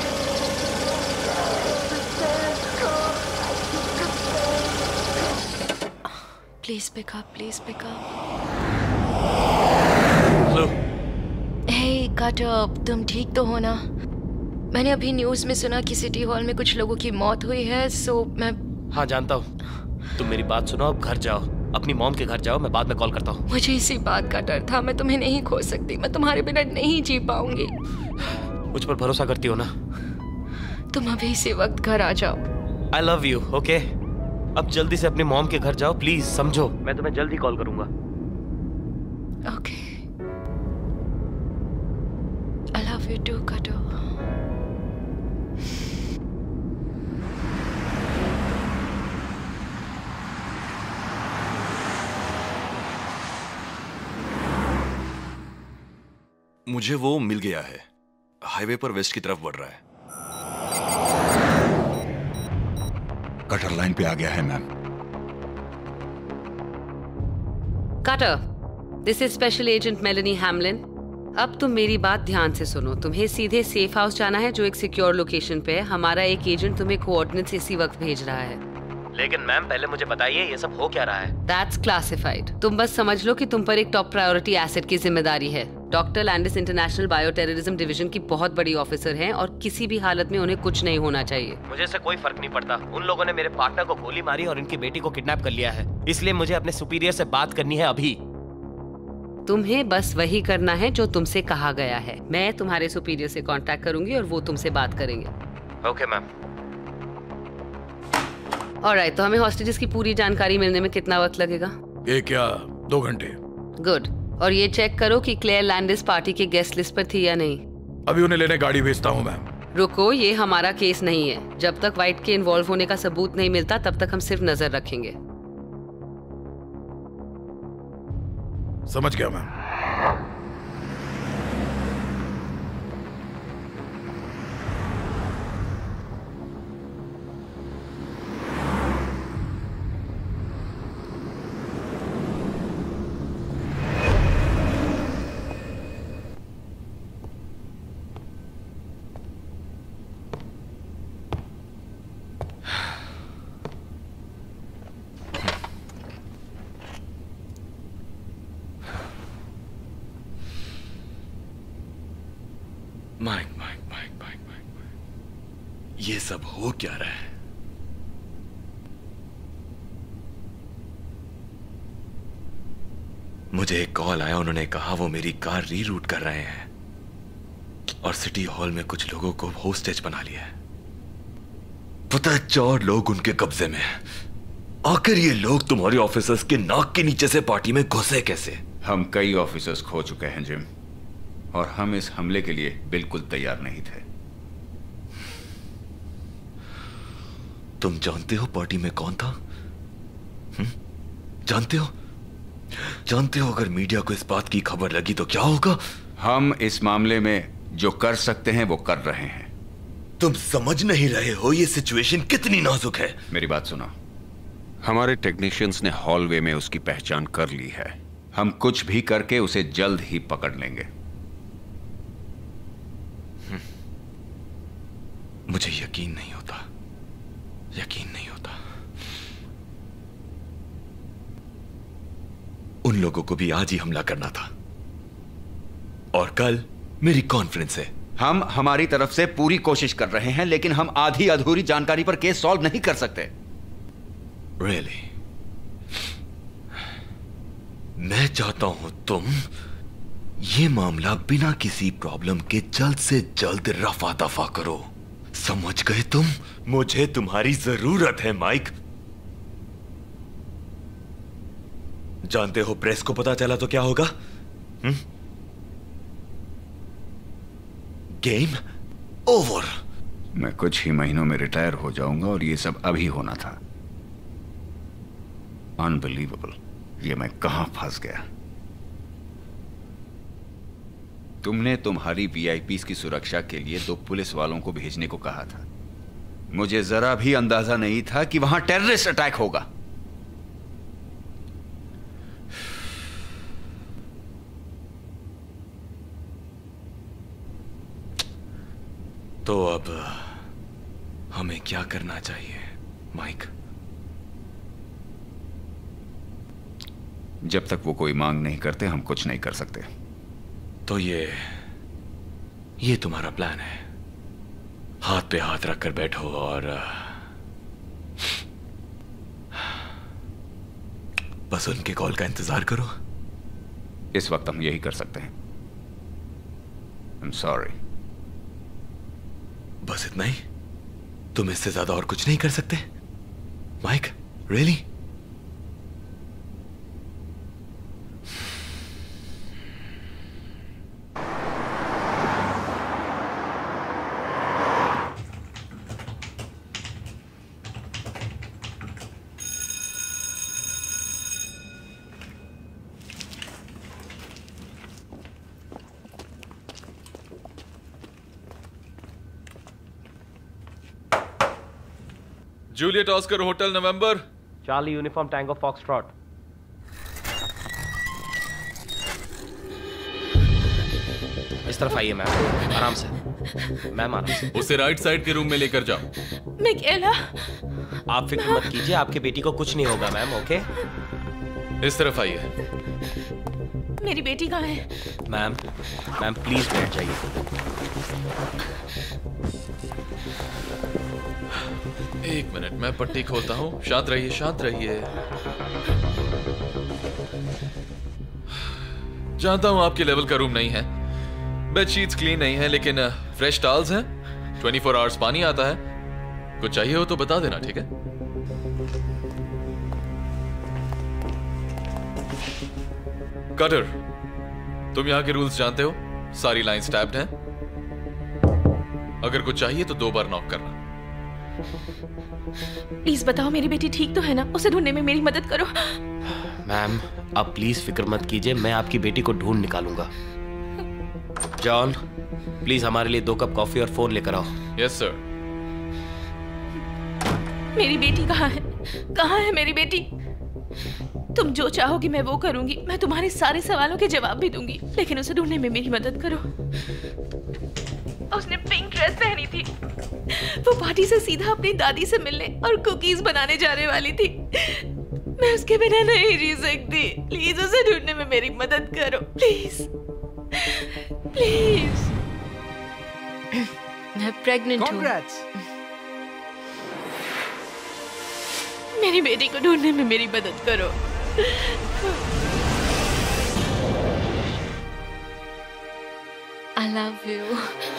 Please pick up, please pick up. Hello. Hey, cut up, तुम ठीक तो हो ना? मैंने अभी न्यूज़ में सुना कि सिटी हॉल में कुछ लोगों की मौत हुई है, सो मैं... हाँ जानता हूँ। तुम मेरी बात सुनो, अब घर जाओ, अपनी मॉम के घर जाओ। मैं बाद में कॉल करता हूँ। मुझे इसी बात का डर था। मैं तुम्हें नहीं खो सकती। मैं तुम्हारे बिना नहीं जी पाऊंगी। मुझ पर भरोसा करती हो ना? तुम अभी इसी वक्त घर आ जाओ। I love you, okay? अब जल्दी से अपने मॉम के घर जाओ प्लीज, समझो। मैं तुम्हें जल्दी कॉल करूंगा। Okay. I love you too, Kato. मुझे वो मिल गया है, हाईवे पर वेस्ट की तरफ बढ़ रहा है। कटर लाइन पे आ गया है ma'am. Cutter, this is special agent Melanie Hamlin. अब तुम मेरी बात ध्यान से सुनो। तुम्हें सीधे सेफ हाउस जाना है जो एक सिक्योर लोकेशन पे है। हमारा एक एजेंट तुम्हें कोऑर्डिनेट्स इसी वक्त भेज रहा है। लेकिन मैम पहले मुझे बताइए ये सब हो क्या रहा है? That's classified. तुम बस समझ लो कि तुम पर एक टॉप प्रायोरिटी एसेट की जिम्मेदारी है। Doctor Landis international bio terrorism division की बहुत बड़ी ऑफिसर हैं और किसी भी हालत में उन्हें कुछ नहीं होना चाहिए। मुझे इससे कोई फर्क नहीं पड़ता। उन लोगों ने मेरे पार्टनर को गोली मारी और इनकी बेटी को किडनैप कर लिया है, इसलिए मुझे अपने सुपीरियर से बात करनी है अभी। तुम्हें बस वही करना है जो तुमसे कहा गया है। मैं तुम्हारे सुपीरियर से कांटेक्ट करूंगी और वो तुमसे बात करेंगे। Okay ma'am. ऑलराइट, तो हमें हॉस्टेजेस की पूरी जानकारी मिलने में कितना वक्त लगेगा? 1 या 2 घंटे। गुड। और ये चेक करो कि क्लेयर लैंडिस पार्टी के गेस्ट लिस्ट पर थी या नहीं। अभी उन्हें लेने गाड़ी भेजता हूँ मैम। रुको, ये हमारा केस नहीं है। जब तक वाइट के इन्वॉल्व होने का सबूत नहीं मिलता तब तक हम सिर्फ नजर रखेंगे। समझ गया मैम। ये सब हो क्या रहा है? मुझे एक कॉल आया, उन्होंने कहा वो मेरी कार रीरूट कर रहे हैं और सिटी हॉल में कुछ लोगों को होस्टेज बना लिया है। पता है 4 लोग उनके कब्जे में हैं। आखिर ये लोग तुम्हारे ऑफिसर्स के नाक के नीचे से पार्टी में घुसे कैसे? हम कई ऑफिसर्स खो चुके हैं जिम, और हम इस हमले के लिए बिल्कुल तैयार नहीं थे। तुम जानते हो पार्टी में कौन था? जानते हो? जानते हो अगर मीडिया को इस बात की खबर लगी तो क्या होगा? हम इस मामले में जो कर सकते हैं वो कर रहे हैं। तुम समझ नहीं रहे हो ये सिचुएशन कितनी नाजुक है। मेरी बात सुनो। हमारे टेक्नीशियंस ने हॉलवे में उसकी पहचान कर ली है। हम कुछ भी करके उसे जल्द ही पकड़ लेंगे। मुझे यकीन नहीं होता, यकीन नहीं होता। उन लोगों को भी आज ही हमला करना था और कल मेरी कॉन्फ्रेंस है। हम हमारी तरफ से पूरी कोशिश कर रहे हैं, लेकिन हम आधी अधूरी जानकारी पर केस सॉल्व नहीं कर सकते। Really? मैं चाहता हूं तुम ये मामला बिना किसी प्रॉब्लम के जल्द से जल्द रफा दफा करो। समझ गए तुम? मुझे तुम्हारी जरूरत है माइक। जानते हो प्रेस को पता चला तो क्या होगा? Game over. मैं कुछ ही महीनों में रिटायर हो जाऊंगा और ये सब अभी होना था। अनबिलीवेबल, ये मैं कहां फंस गया। तुमने तुम्हारी वीआईपीस की सुरक्षा के लिए 2 पुलिस वालों को भेजने को कहा था। मुझे जरा भी अंदाजा नहीं था कि वहां टेररिस्ट अटैक होगा। तो अब हमें क्या करना चाहिए माइक? जब तक वो कोई मांग नहीं करते हम कुछ नहीं कर सकते। तो ये तुम्हारा प्लान है? हाथ पे हाथ रखकर बैठो और बस उनके कॉल का इंतजार करो। इस वक्त हम यही कर सकते हैं। I'm sorry। बस इतना ही? तुम इससे ज्यादा और कुछ नहीं कर सकते Mike? Really? Juliet Oscar hotel November. Charlie uniform tango foxtrot. इस तरफ आइए मैम, आराम से मैम, आराम से। उसे राइट साइड के रूम में लेकर जाओ। मिकेला, आप फिक्र मत कीजिए, आपकी बेटी को कुछ नहीं होगा मैम। ओके, इस तरफ आइए। मेरी बेटी कहाँ है? मैम मैम प्लीज बैठ जाइए। एक मिनट, मैं पट्टी खोलता हूँ। शांत रहिए, शांत रहिए। जानता हूँ आपके लेवल का रूम नहीं है, बेडशीट्स क्लीन नहीं है, लेकिन फ्रेश टॉवल्स हैं, 24 आवर्स पानी आता है। कुछ चाहिए हो तो बता देना, ठीक है? कटर, तुम यहाँ के रूल्स जानते हो, सारी लाइंस टैब्ड हैं। अगर कुछ चाहिए तो 2 बार नॉक करना। प्लीज बताओ मेरी बेटी ठीक तो है ना? उसे ढूंढने में मेरी मदद करो। मैम आप प्लीज फिक्र मत कीजिए, मैं आपकी बेटी को ढूंढ निकालूंगा। जॉन प्लीज हमारे लिए 2 कप कॉफी और फोन लेकर आओ। Yes sir. मेरी बेटी कहाँ है? कहाँ है मेरी बेटी? तुम जो चाहोगी मैं वो करूंगी। मैं तुम्हारे सारे सवालों के जवाब भी दूंगी, लेकिन उसे ढूंढने में मेरी मदद करो। उसने पिंक ड्रेस पहनी थी। वो पार्टी से सीधा अपनी दादी से मिलने और कुकीज बनाने जाने वाली थी। मैं उसके बिना नहीं जी सकती। प्लीज उसे ढूंढने में मेरी मदद करो, प्लीज प्लीज। मैं प्रेग्नेंट हूँ। मेरी बेटी को ढूंढने में मेरी मदद करो। I love you.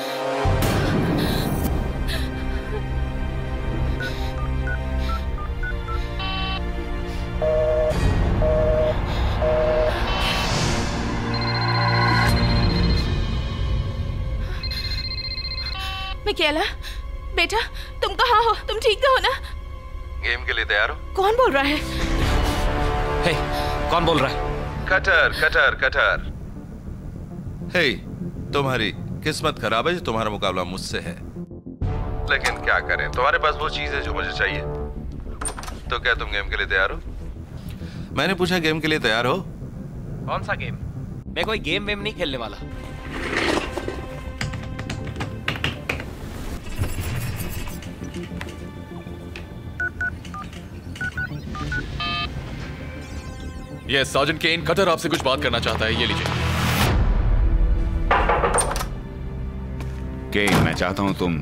मिकेला, बेटा तुम कहाँ हो? तुम ठीक तो हो ना? गेम के लिए तैयार हो? कौन बोल रहा है? हे, कौन बोल रहा है? Cutter cutter cutter. हे, तुम्हारी किस्मत खराब है जो तुम्हारा मुकाबला मुझसे है, लेकिन क्या करें, तुम्हारे पास वो चीज है जो मुझे चाहिए। तो क्या तुम गेम के लिए तैयार हो? मैंने पूछा गेम के लिए तैयार हो? कौन सा गेम? मैं कोई गेम वेम नहीं खेलने वाला। यस सार्जेंट केन, कटर आपसे कुछ बात करना चाहता है, ये लीजिए। केन, मैं चाहता हूं तुम।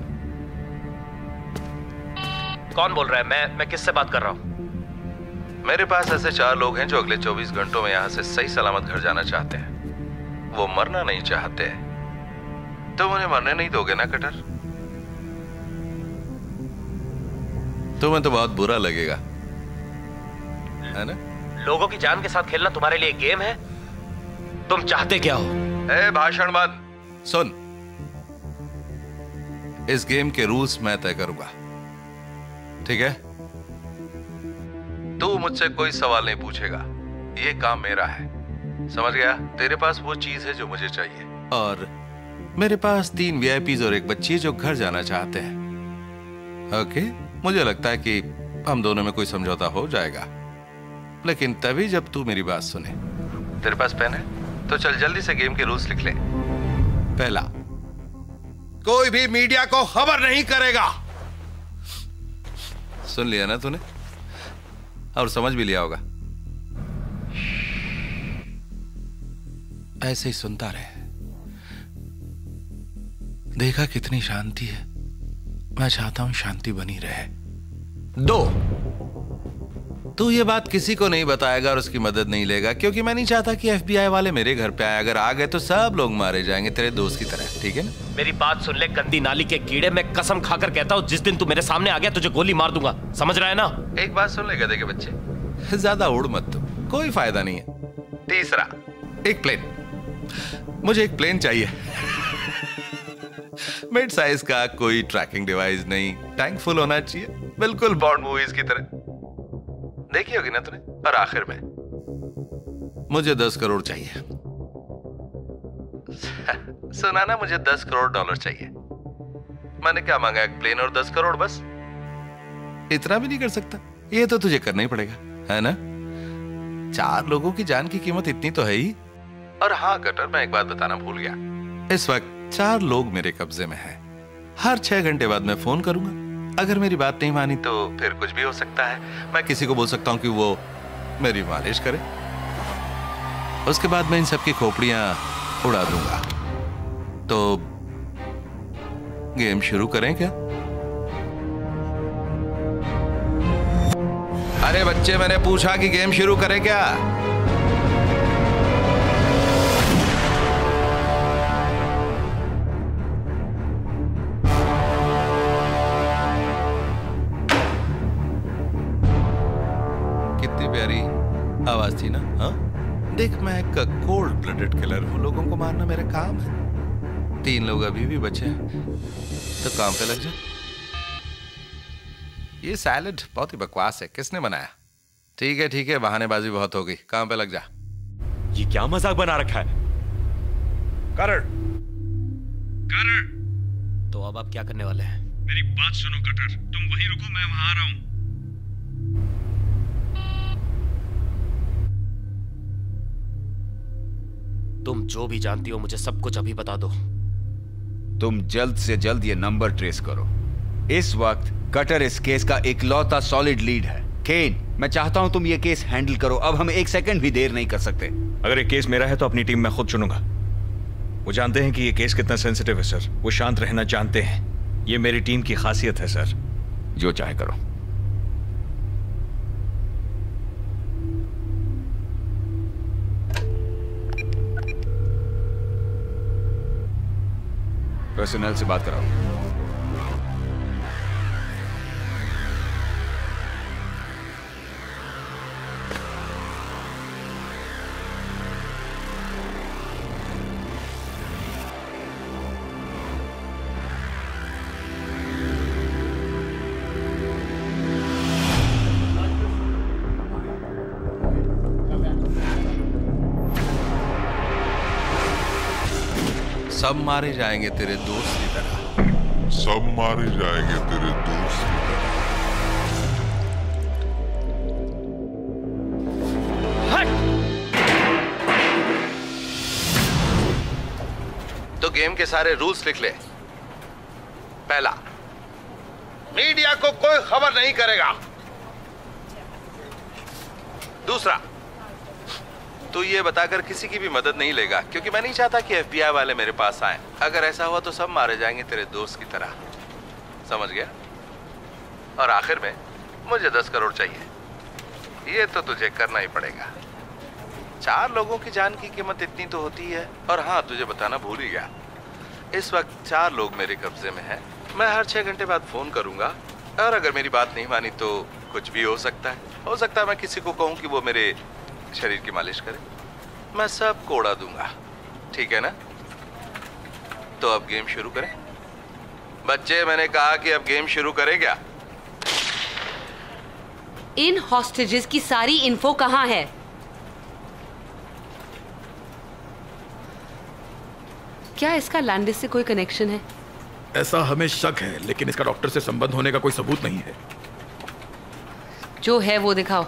कौन बोल रहा है? मैं किससे बात कर रहा हूं? मेरे पास ऐसे 4 लोग हैं जो अगले 24 घंटों में यहां से सही सलामत घर जाना चाहते हैं। वो मरना नहीं चाहते। तुम उन्हें मरने नहीं दोगे ना कटर? तुम्हें तो बहुत बुरा लगेगा, है ना? लोगों की जान के साथ खेलना तुम्हारे लिए गेम है? तुम चाहते क्या हो? ए, भाषण बंद। सुन, इस गेम के रूल्स मैं तय करूंगा, ठीक है? तू मुझसे कोई सवाल नहीं पूछेगा, ये काम मेरा है, समझ गया? तेरे पास वो चीज है जो मुझे चाहिए, और मेरे पास 3 VIPs और एक बच्ची जो घर जाना चाहते हैं। ओके, मुझे लगता है कि हम दोनों में कोई समझौता हो जाएगा, लेकिन तभी जब तू मेरी बात सुने। तेरे पास पेन है? तो चल जल्दी से गेम के रूल्स लिख ले। पहला, कोई भी मीडिया को खबर नहीं करेगा। सुन लिया ना तूने? और समझ भी लिया होगा। ऐसे ही सुनता रहे। देखा कितनी शांति है? मैं चाहता हूं शांति बनी रहे। 2, तू ये बात किसी को नहीं बताएगा और उसकी मदद नहीं लेगा, क्योंकि मैं नहीं चाहता कि FBI वाले मेरे घर पे आए। अगर आ गए तो सब लोग मारे जाएंगे, तेरे दोस्त की तरह, ठीक है ना? मेरी बात सुन ले गंदी नाली के कीड़े, मैं कसम खाकर कहता हूँ जिस दिन तू मेरे सामने आ गया तुझे गोली मार दूंगा, समझ रहा है ना? एक बात सुन ले गधे के बच्चे, ज्यादा उड़ मत तू, कोई फायदा नहीं है। तीसरा, एक प्लेन। मुझे एक प्लेन चाहिए। मिड साइज का, कोई ट्रैकिंग डिवाइस नहीं, टैंक फुल होना चाहिए, बिल्कुल बॉन्ड मूवीज की तरह। देखी होगी ना तूने? और आखिर में मुझे 10 करोड़ चाहिए। सुना ना, मुझे $10 करोड़ चाहिए। मैंने क्या मांगा? एक प्लेन और 10 करोड़ बस। इतना भी नहीं कर सकता? ये तो तुझे करना ही पड़ेगा, है ना? 4 लोगों की जान की कीमत इतनी तो है ही। और हाँ कटर, मैं एक बात बताना भूल गया। इस वक्त 4 लोग मेरे कब्जे में हैं। हर 6 घंटे बाद मैं फोन करूंगा। अगर मेरी बात नहीं मानी तो फिर कुछ भी हो सकता है। मैं किसी को बोल सकता हूँ कि वो मेरी मालिश करे। उसके बाद मैं इन सबकी खोपड़ियां उड़ा दूंगा। तो गेम शुरू करें क्या? अरे बच्चे, मैंने पूछा कि गेम शुरू करें क्या? कितनी प्यारी आवाज थी ना? हाँ, देख, मैं एक कोल्ड ब्लडेड किलर हूं। लोगों को मारना मेरा काम है। 3 लोग अभी भी बचे हैं, तो काम पे लग जा। ये सैलेड बहुत ही बकवास है। किसने बनाया? ठीक है, बहानेबाजी बहुत हो गई। काम पे लग जा। ये क्या मजाक बना रखा है? कटर, तो अब आप क्या करने वाले हैं? मेरी बात सुनो कटर, तुम वहीं रुको, मैं वहां आ रहा हूं। तुम जो भी जानती हो मुझे सब कुछ अभी बता दो। तुम जल्द से जल्द ये नंबर ट्रेस करो। इस वक्त कटर इस केस का इकलौता सॉलिड लीड है। केन, मैं चाहता हूं तुम ये केस हैंडल करो। अब हम 1 सेकंड भी देर नहीं कर सकते। अगर ये केस मेरा है तो अपनी टीम मैं खुद चुनूंगा। वो जानते हैं कि ये केस कितना सेंसिटिव है सर। वो शांत रहना जानते हैं। ये मेरी टीम की खासियत है सर। जो चाहे करो। पर्सनल से बात कराओ। सब मारे जाएंगे तेरे दोस्त की तरह। सब मारे जाएंगे तेरे दोस्त की तरह। तो गेम के सारे रूल्स लिख ले। पहला, मीडिया को कोई खबर नहीं करेगा। दूसरा, तू ये बताकर किसी की भी मदद नहीं लेगा, क्योंकि मैं नहीं चाहता कि FBI वाले मेरे पास आए। अगर ऐसा हुआ तो सब मारे जाएंगे तेरे दोस्त की तरह। समझ गया? और आखिर में मुझे 10 करोड़ चाहिए। ये तो तुझे करना ही पड़ेगा। 4 लोगों की जान की कीमत इतनी तो होती है। और हाँ, तुझे बताना भूल ही गया, इस वक्त 4 लोग मेरे कब्जे में हैं। मैं हर 6 घंटे बाद फोन करूंगा, और अगर मेरी बात नहीं मानी तो कुछ भी हो सकता है। हो सकता है मैं किसी को कहूं कि वो मेरे शरीर की मालिश करे। मैं सब को उड़ा दूंगा, ठीक है ना? तो अब गेम शुरू करें। बच्चे, मैंने कहा कि अब गेम शुरू करें क्या? इन हॉस्टेजेस की सारी इन्फो कहाँ है? क्या इसका लैंडिस से कोई कनेक्शन है? ऐसा हमें शक है, लेकिन इसका डॉक्टर से संबंध होने का कोई सबूत नहीं है। जो है वो दिखाओ।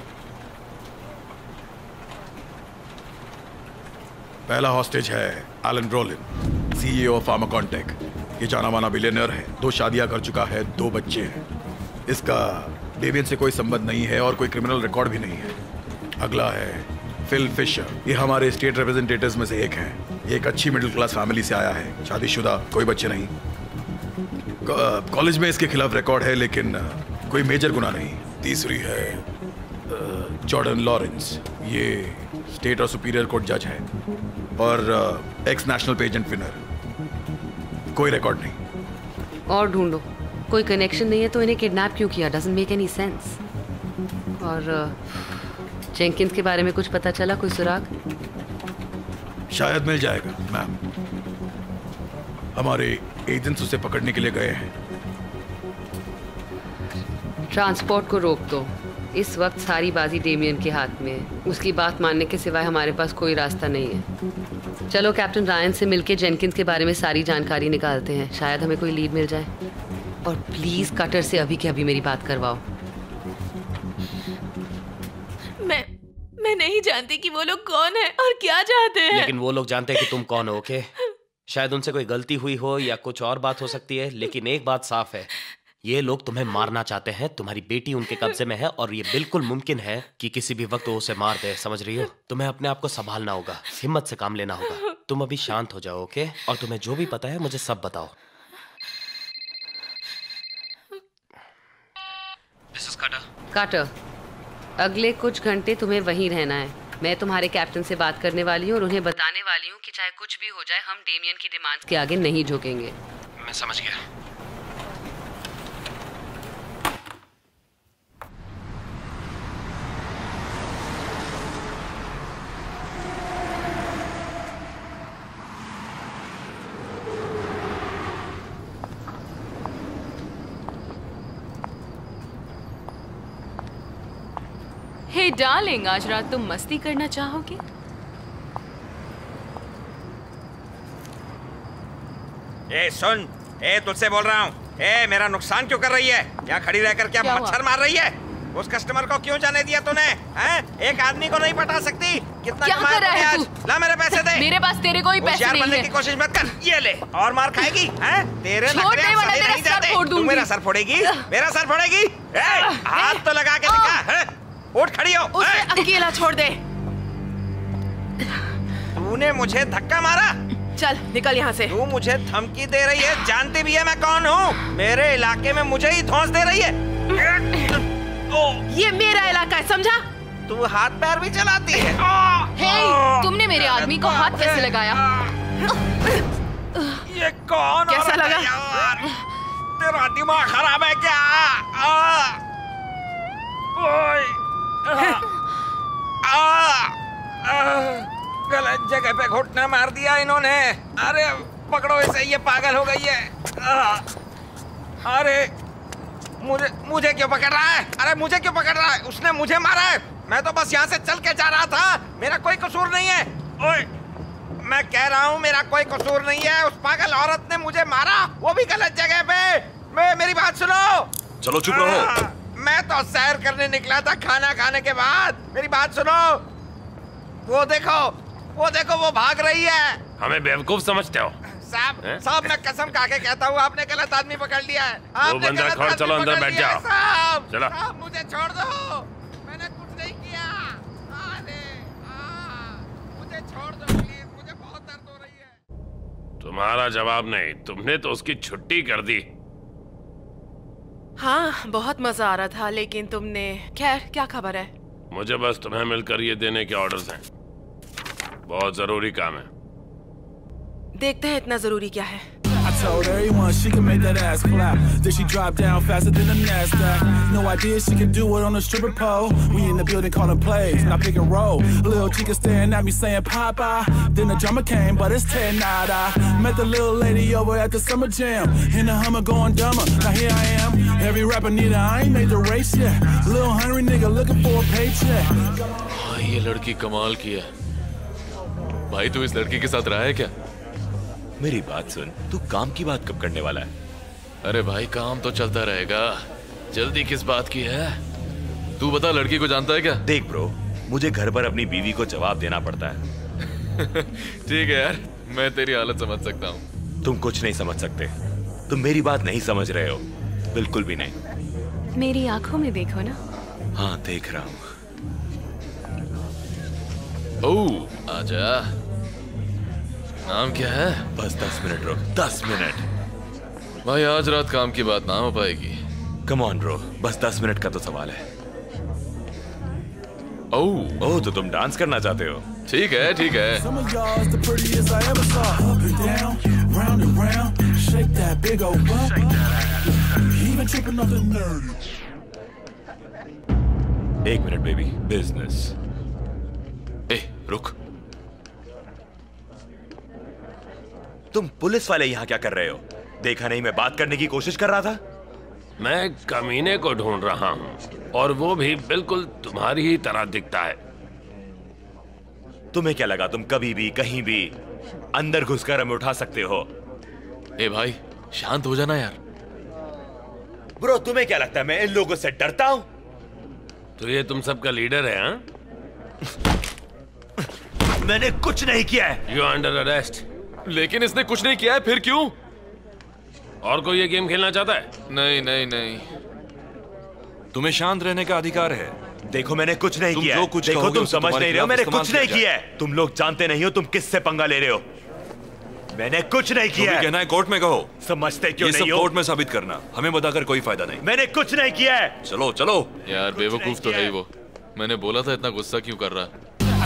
पहला हॉस्टेज है Alan Brolin, CEO of Pharmacontech. ये जाना माना बिलियनर है, 2 शादियां कर चुका है, 2 बच्चे हैं। इसका डेवियन से कोई संबंध नहीं है और कोई क्रिमिनल रिकॉर्ड भी नहीं है। अगला है फिल फिशर। ये हमारे स्टेट रिप्रेजेंटेटिव्स में से एक हैं। ये एक अच्छी मिडिल क्लास फैमिली से आया है, शादीशुदा, कोई बच्चे नहीं। कॉलेज में इसके खिलाफ रिकॉर्ड है, लेकिन कोई मेजर गुनाह नहीं। तीसरी है जॉर्डन लॉरेंस। ये स्टेट और सुपीरियर कोर्ट जज है और एक्स नेशनल पेजेंट विनर। कोई रिकॉर्ड नहीं। और ढूंढो। कोई कनेक्शन नहीं है तो इन्हें किडनैप क्यों किया? Doesn't make any sense. और जेंकिंस के बारे में कुछ पता चला? कोई सुराग? शायद मिल जाएगा मैम। हमारे एजेंट्स उसे पकड़ने के लिए गए हैं। ट्रांसपोर्ट को रोक दो। इस वक्त सारी बाजी डेमियन के हाथ में है। उसकी बात मानने के सिवाय हमारे पास कोई रास्ता नहीं है। चलो कैप्टन रायन से मिलके जेनकिंस के बारे में सारी जानकारी निकालते हैं, शायद हमें कोई लीड मिल जाए। और प्लीज कटर से अभी के अभी मेरी बात करवाओ। मैं नहीं जानती कि वो लोग कौन है और क्या चाहते हैं। लेकिन वो लोग जानते हैं कि तुम कौन हो, ओके? शायद उनसे कोई गलती हुई हो या कुछ और बात हो सकती है, लेकिन एक बात साफ है, ये लोग तुम्हें मारना चाहते हैं। तुम्हारी बेटी उनके कब्जे में है और ये बिल्कुल मुमकिन है कि किसी भी वक्त वो उसे मार दे, समझ रही हो? तुम्हें अपने आप को संभालना होगा, हिम्मत से काम लेना होगा। तुम अभी शांत हो जाओ, ओके? और तुम्हें जो भी पता है मुझे सब बताओ। कार्टर, अगले कुछ घंटे तुम्हें वहीं रहना है। मैं तुम्हारे कैप्टन से बात करने वाली हूँ और उन्हें बताने वाली हूँ कि चाहे कुछ भी हो जाए, हम डेमियन की डिमांड्स के आगे नहीं झुकेंगे। मैं समझ गया। हे डार्लिंग, आज रात तुम मस्ती करना चाहोगे? ए सुन, ए तुझसे बोल रहा हूँ। ए मेरा नुकसान क्यों कर रही है? यहाँ खड़ी रहकर क्या मच्छर मार रही है? उस कस्टमर को क्यों जाने दिया तूने? हैं? एक आदमी को नहीं पटा सकती? कितना क्या कर रहा है तू? ला मेरे पैसे दे। मेरे पास तेरे कोई पैसे नहीं है। की कोशिश मत कर। ये ले और मार खाएगी। हैं? तेरे छोड़ दे वरना तेरा सर फोड़ दूंगी। तू मेरा सर फोड़ेगी? मेरा सर फोड़ेगी? हाथ तो लगा के दिखा। उठ खड़ी हो। उसे अकेला छोड़ दे। तूने मुझे धक्का मारा। चल निकल यहाँ से। तू मुझे धमकी दे रही है, जानती भी है मैं कौन हूँ। मेरे इलाके में मुझे ही धौंस दे रही है। ये मेरा इलाका है, समझा? तू हाथ पैर भी चलाती है। हे, तुमने मेरे आदमी को हाथ कैसे लगाया? ये कौन? कैसा लगा? तेरा दिमाग खराब है क्या? गलत जगह पे घुटना मार दिया इन्होंने। अरे पकड़ो इसे, ये पागल हो गई है। अरे मुझे क्यों पकड़ रहा है? अरे मुझे क्यों पकड़ रहा है? उसने मुझे मारा है। मैं तो बस यहाँ से चल के जा रहा था। मेरा कोई कसूर नहीं है। ओए, मैं कह रहा हूँ मेरा कोई कसूर नहीं है। उस पागल औरत ने मुझे मारा, वो भी गलत जगह पे। मेरी बात सुनो। चलो चुप रहो। मैं तो सैर करने निकला था खाना खाने के बाद। मेरी बात सुनो। वो देखो वो भाग रही है। हमें बेवकूफ समझते हो? साहब मैं कसम खा के कहता हूँ, आपने गलत आदमी पकड़ लिया है। वो बंदा खोल, चलो अंदर बैठ जाओ। चलो। साहब मुझे छोड़ दो, मैंने कुछ नहीं किया। मुझे छोड़ दो प्लीज, मुझे बहुत दर्द हो रही है। तुम्हारा जवाब नहीं, तुमने तो उसकी छुट्टी कर दी। हाँ, बहुत मजा आ रहा था, लेकिन तुमने। खैर, क्या खबर है? मुझे बस तुम्हें मिलकर ये देने के ऑर्डर्स हैं। बहुत जरूरी काम है। देखते हैं इतना जरूरी क्या है। I told everyone she can make that ass clap. Then she dropped down faster than the NASDAQ. No idea she could do it on a stripper pole. We in the building calling plays, not pick and roll. Little chica staring at me saying Papa. Then the drummer came, but it's 10 nada. Met the little lady over at the summer jam. In the Hummer going dumber. Now here I am. Every rapper need I ain't made the race yet. Little hungry nigga looking for a paycheck. भाई ये लड़की कमाल की है। भाई तू इस लड़की के साथ रहा है क्या? मेरी बात सुन, तू काम की बात कब करने वाला है? अरे भाई काम तो चलता रहेगा, जल्दी किस बात की है? तू बता, लड़की को जानता है क्या? देख ब्रो, मुझे घर पर अपनी बीवी को जवाब देना पड़ता है। ठीक है यार, मैं तेरी हालत समझ सकता हूँ। तुम कुछ नहीं समझ सकते, तुम मेरी बात नहीं समझ रहे हो, बिल्कुल भी नहीं। मेरी आंखों में देखो ना। हाँ देख रहा हूँ। ओह आजा, नाम क्या है? बस 10 मिनट रुक, 10 मिनट। भाई आज रात काम की बात ना हो पाएगी। कम ऑन ब्रो, बस 10 मिनट का तो सवाल है। ओह तो तुम डांस करना चाहते हो? ठीक है ठीक है। एक मिनट बेबी, बिजनेस। ए रुक, तुम पुलिस वाले यहाँ क्या कर रहे हो? देखा नहीं मैं बात करने की कोशिश कर रहा था? मैं कमीने को ढूंढ रहा हूँ, और वो भी बिल्कुल तुम्हारी ही तरह दिखता है। तुम्हें क्या लगा तुम कभी भी कहीं भी अंदर घुसकर हमें उठा सकते हो? ए भाई शांत हो जाना यार। ब्रो तुम्हें क्या लगता है मैं इन लोगों से डरता हूं? तो ये तुम सबका लीडर है हाँ? मैंने कुछ नहीं किया है। You under arrest. लेकिन इसने कुछ नहीं किया है, फिर क्यों? और कोई ये गेम खेलना चाहता है? नहीं नहीं नहीं। तुम्हें शांत रहने का अधिकार है। देखो मैंने कुछ नहीं किया। जो कुछ देखो तुम उसे समझ तुम्हारे नहीं रहे हो, खिलाफ मैंने इस्तेमाल कुछ नहीं किया किया है। तुम लोग जानते नहीं हो तुम किससे पंगा ले रहे हो। मैंने कुछ नहीं किया है। कहना है कोर्ट में कहो। समझते क्यों नहीं हो? ये सब कोर्ट में साबित करना, हमें बताकर कोई फायदा नहीं। मैंने कुछ नहीं किया है। चलो चलो। यार बेवकूफ तो है ही वो। मैंने बोला था इतना गुस्सा क्यों कर रहा है?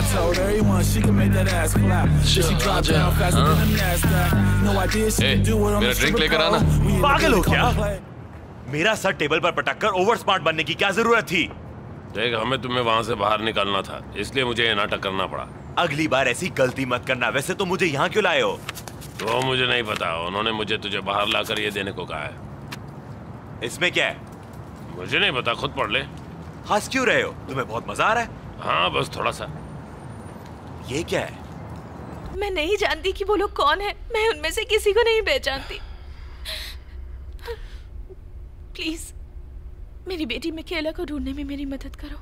मेरा ड्रिंक लेकर आना। पागल हो क्या? मेरा सर टेबल पर पटक कर ओवर स्मार्ट बनने की क्या जरूरत थी? देख हमें तुम्हें वहां से बाहर निकालना था, इसलिए मुझे ये नाटक करना पड़ा। अगली बार ऐसी गलती मत करना। वैसे तो मुझे यहाँ क्यों लाए हो? तो मुझे नहीं पता, उन्होंने मुझे तुझे बाहर लाकर ये देने को कहा है। इसमें क्या है? मुझे नहीं पता, खुद पढ़ ले। हंस क्यों रहे हो? तुम्हें बहुत मजा आ रहा है? हाँ बस थोड़ा सा। ये क्या है? मैं नहीं जानती कि वो लोग कौन है। मैं उनमें से किसी को नहीं पहचानती। प्लीज मेरी बेटी मिकेला को ढूंढने में मेरी मदद करो।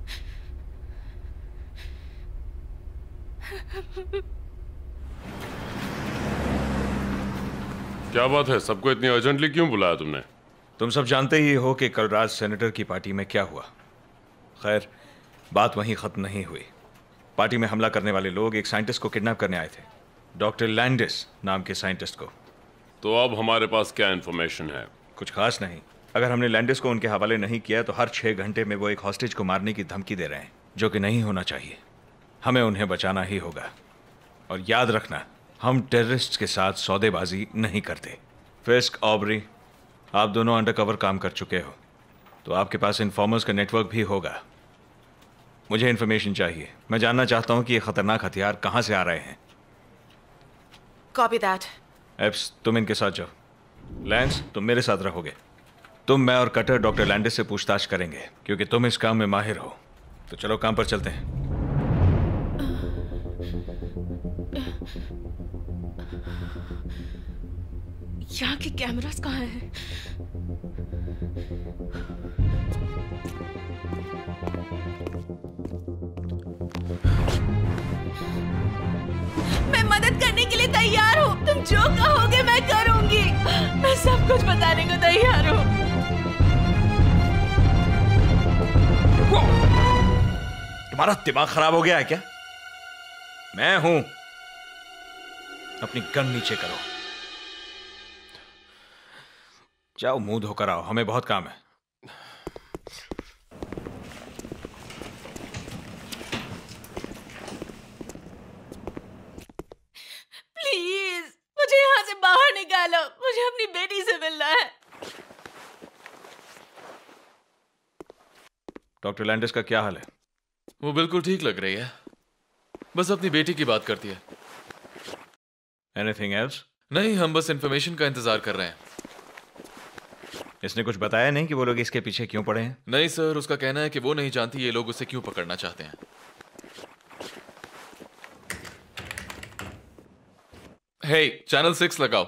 क्या बात है? सबको इतनी अर्जेंटली क्यों बुलाया तुमने? तुम सब जानते ही हो कि कल रात सेनेटर की पार्टी में क्या हुआ। खैर बात वहीं खत्म नहीं हुई। पार्टी में हमला करने वाले लोग एक साइंटिस्ट को किडनैप करने आए थे, डॉक्टर लैंडिस नाम के साइंटिस्ट को। तो अब हमारे पास क्या इन्फॉर्मेशन है? कुछ खास नहीं। अगर हमने लैंडिस को उनके हवाले नहीं किया तो हर 6 घंटे में वो एक हॉस्टेज को मारने की धमकी दे रहे हैं, जो कि नहीं होना चाहिए। हमें उन्हें बचाना ही होगा। और याद रखना, हम टेररिस्ट के साथ सौदेबाजी नहीं करते। फिस्क, ऑबरी, आप दोनों अंडरकवर काम कर चुके हो, तो आपके पास इन्फॉर्मर्स का नेटवर्क भी होगा। मुझे इन्फॉर्मेशन चाहिए। मैं जानना चाहता हूं कि ये खतरनाक हथियार कहां से आ रहे हैं। Copy that. एप्स, तुम इनके साथ जाओ। लैंस, तुम मेरे साथ रहोगे। तुम, मैं और कटर डॉक्टर लैंडिस से पूछताछ करेंगे, क्योंकि तुम इस काम में माहिर हो। तो चलो काम पर चलते हैं। यहाँ के कैमरास कहाँ हैं? मैं मदद करने के लिए तैयार हूँ। तुम जो कहोगे मैं करूंगी। मैं सब कुछ बताने को तैयार हूँ। तुम्हारा दिमाग खराब हो गया है क्या? मैं हूं। अपनी गन नीचे करो। जाओ, मुंह धोकर आओ, हमें बहुत काम है। प्लीज मुझे यहाँ से बाहर निकालो। मुझे अपनी बेटी से मिलना है। डॉक्टर लैंडिस का क्या हाल है? वो बिल्कुल ठीक लग रही है, बस अपनी बेटी की बात करती है। Anything else? नहीं, हम बस इंफॉर्मेशन का इंतजार कर रहे हैं। इसने कुछ बताया नहीं कि वो लोग इसके पीछे क्यों पड़े हैं? नहीं सर, उसका कहना है कि वो नहीं जानती ये लोग उसे क्यों पकड़ना चाहते हैं। हे, चैनल 6 लगाओ।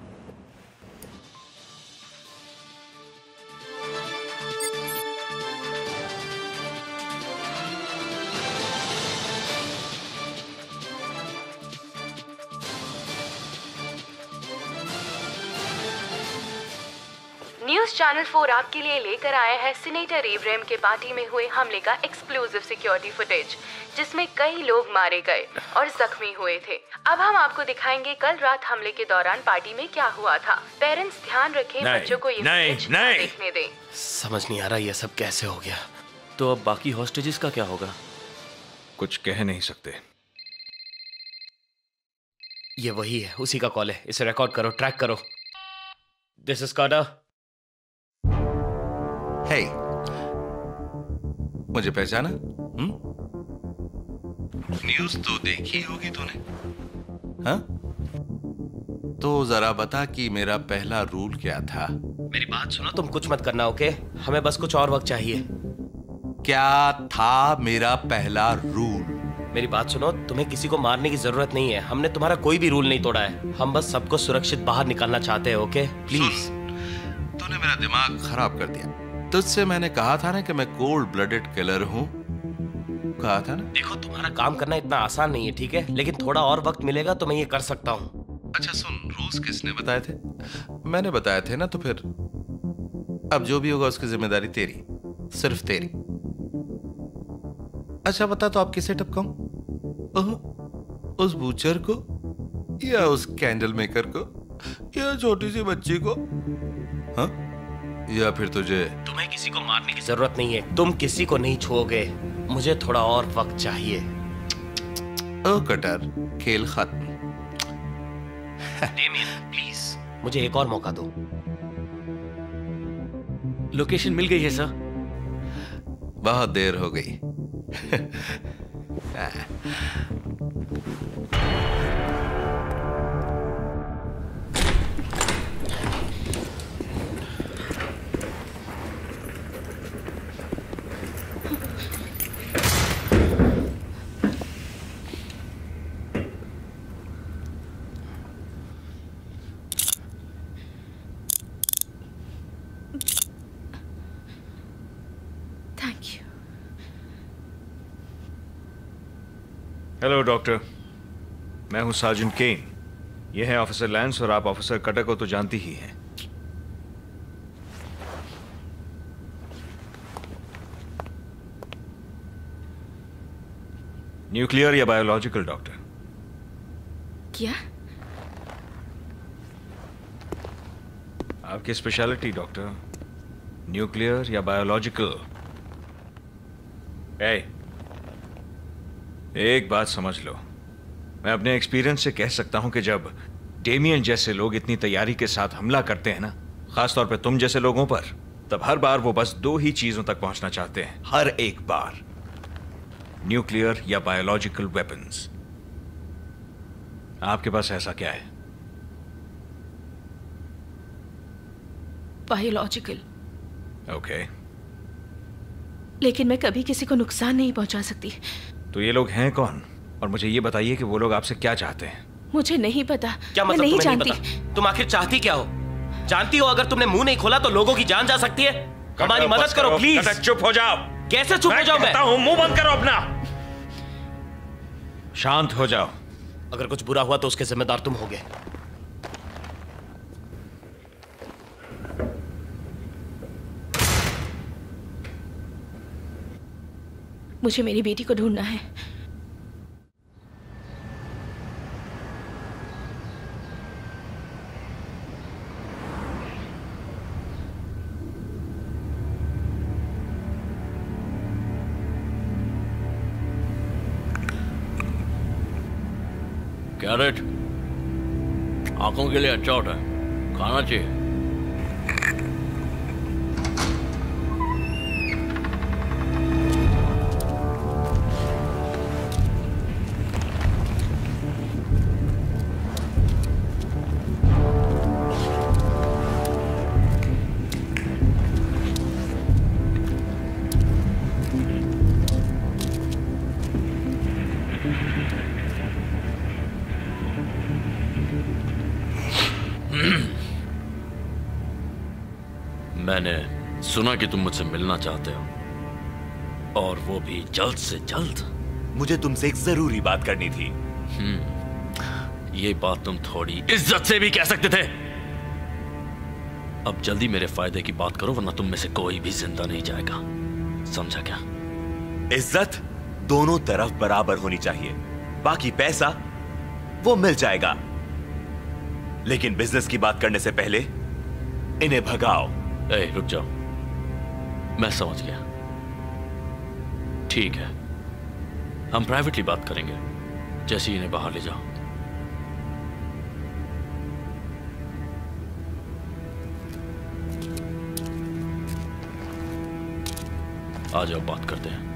न्यूज चैनल 4 आपके लिए लेकर आया है सीनेटर इब्राहिम के पार्टी में हुए हमले का एक्सक्लूसिव सिक्योरिटी फुटेज, जिसमें कई लोग मारे गए और जख्मी हुए थे। अब हम आपको दिखाएंगे कल रात हमले के दौरान पार्टी में क्या हुआ था। पेरेंट्स ध्यान रखें, बच्चों को ये फुटेज ना देखने दें। समझ नहीं आ रहा ये सब कैसे हो गया। तो अब बाकी हॉस्टेजेस का क्या होगा? कुछ कह नहीं सकते। ये वही है, उसी का कॉल है। इसे रिकॉर्ड करो, ट्रैक करो। This is quarter. हे, मुझे पहचाना? न्यूज तो देखी होगी तूने, हाँ? तो जरा बता कि मेरा पहला रूल क्या था? मेरी बात सुनो, तुम कुछ मत करना, ओके? हमें बस कुछ और वक्त चाहिए। क्या था मेरा पहला रूल? मेरी बात सुनो, तुम्हें किसी को मारने की जरूरत नहीं है। हमने तुम्हारा कोई भी रूल नहीं तोड़ा है। हम बस सबको सुरक्षित बाहर निकालना चाहते हैं, ओके? प्लीज। तूने मेरा दिमाग खराब कर दिया। तुझसे मैंने कहा था ना कि मैं कोल्ड ब्लडेड किलर हूँ, कहा था ना। देखो तुम्हारा काम करना इतना आसान नहीं है, ठीक है, लेकिन थोड़ा और वक्त मिलेगा तो मैं ये कर सकता हूँ। अच्छा सुन, रूल्स किसने बताए थे? मैंने बताए थे ना, तो फिर अब जो भी होगा उसकी जिम्मेदारी तेरी, सिर्फ तेरी। अच्छा बता, तो आप किसे टपकाऊं? उस बूचर को, या उस कैंडल मेकर को, या छोटी सी बच्ची को, हाँ? या फिर तुम्हें किसी को मारने की जरूरत नहीं है, तुम किसी को नहीं छुओगे, मुझे थोड़ा और वक्त चाहिए। ओ कटर, खेल खत्म। डेमियन प्लीज मुझे एक और मौका दो। लोकेशन मिल गई है सर। बहुत देर हो गई। हेलो डॉक्टर, मैं हूं सार्जेंट केन। ये है ऑफिसर लैंस और आप ऑफिसर कटर को तो जानती ही हैं। न्यूक्लियर या बायोलॉजिकल डॉक्टर? क्या? आपकी स्पेशलिटी डॉक्टर, न्यूक्लियर या बायोलॉजिकल? एक बात समझ लो, मैं अपने एक्सपीरियंस से कह सकता हूं कि जब डेमियन जैसे लोग इतनी तैयारी के साथ हमला करते हैं ना, खासतौर पे तुम जैसे लोगों पर, तब हर बार वो बस दो ही चीजों तक पहुंचना चाहते हैं, हर एक बार, न्यूक्लियर या बायोलॉजिकल वेपन्स। आपके पास ऐसा क्या है? बायोलॉजिकल। ओके, लेकिन मैं कभी किसी को नुकसान नहीं पहुंचा सकती। तो ये लोग हैं कौन? और मुझे ये बताइए कि वो लोग आपसे क्या चाहते हैं। मुझे नहीं पता। क्या मतलब? मैं नहीं जानती। नहीं पता? तुम आखिर चाहती क्या हो? जानती हो अगर तुमने मुंह नहीं खोला तो लोगों की जान जा सकती है। हमारी मदद करो प्लीज। चुप हो जाओ। कैसे चुप हो जाओ? मैं मुंह बंद करो अपना, शांत हो जाओ। अगर कुछ बुरा हुआ तो उसके जिम्मेदार तुम होगे। मुझे मेरी बेटी को ढूंढना है। कैरेट आंखों के लिए अच्छा होता है, खाना चाहिए। मैंने सुना कि तुम मुझसे मिलना चाहते हो, और वो भी जल्द से जल्द। मुझे तुमसे एक जरूरी बात करनी थी। ये बात तुम थोड़ी इज्जत से भी कह सकते थे। अब जल्दी मेरे फायदे की बात करो, वरना तुम में से कोई भी जिंदा नहीं जाएगा, समझा क्या? इज्जत दोनों तरफ बराबर होनी चाहिए, बाकी पैसा वो मिल जाएगा। लेकिन बिजनेस की बात करने से पहले इन्हें भगाओ। रुक जाओ, मैं समझ गया। ठीक है, हम प्राइवेटली बात करेंगे। जैसे इन्हें बाहर ले जाओ। आ जाओ, बात करते हैं।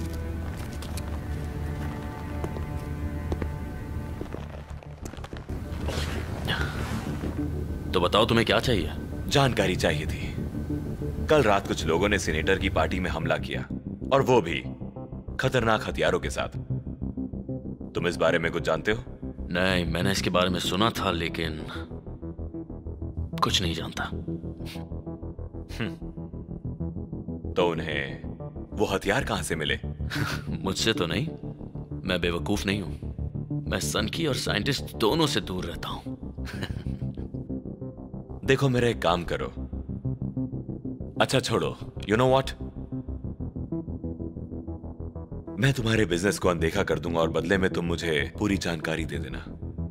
तो बताओ तुम्हें क्या चाहिए? जानकारी चाहिए थी। कल रात कुछ लोगों ने सीनेटर की पार्टी में हमला किया, और वो भी खतरनाक हथियारों के साथ। तुम इस बारे में कुछ जानते हो? नहीं, मैंने इसके बारे में सुना था, लेकिन कुछ नहीं जानता। तो उन्हें वो हथियार कहां से मिले? मुझसे तो नहीं, मैं बेवकूफ नहीं हूं। मैं सनकी और साइंटिस्ट दोनों से दूर रहता हूं। देखो मेरा एक काम करो। अच्छा छोड़ो, यू नो व्हाट, मैं तुम्हारे बिजनेस को अनदेखा कर दूंगा और बदले में तुम मुझे पूरी जानकारी दे देना।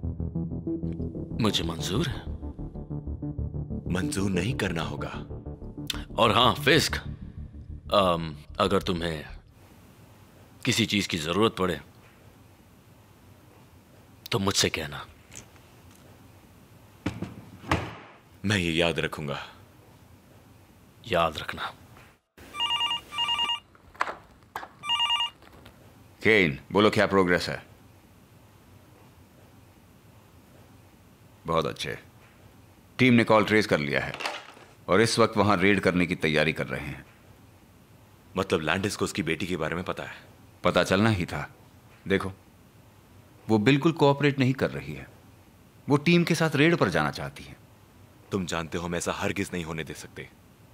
मुझे मंजूर है। मंजूर नहीं करना होगा। और हाँ फिस्क, अगर तुम्हें किसी चीज की जरूरत पड़े तो मुझसे कहना। मैं ये याद रखूंगा। याद रखना। केन, बोलो क्या प्रोग्रेस है? बहुत अच्छे। टीम ने कॉल ट्रेस कर लिया है और इस वक्त वहां रेड करने की तैयारी कर रहे हैं। मतलब लैंडिस को उसकी बेटी के बारे में पता है? पता चलना ही था। देखो, वो बिल्कुल कोऑपरेट नहीं कर रही है। वो टीम के साथ रेड पर जाना चाहती है। तुम जानते हो हम ऐसा हरगिज नहीं होने दे सकते।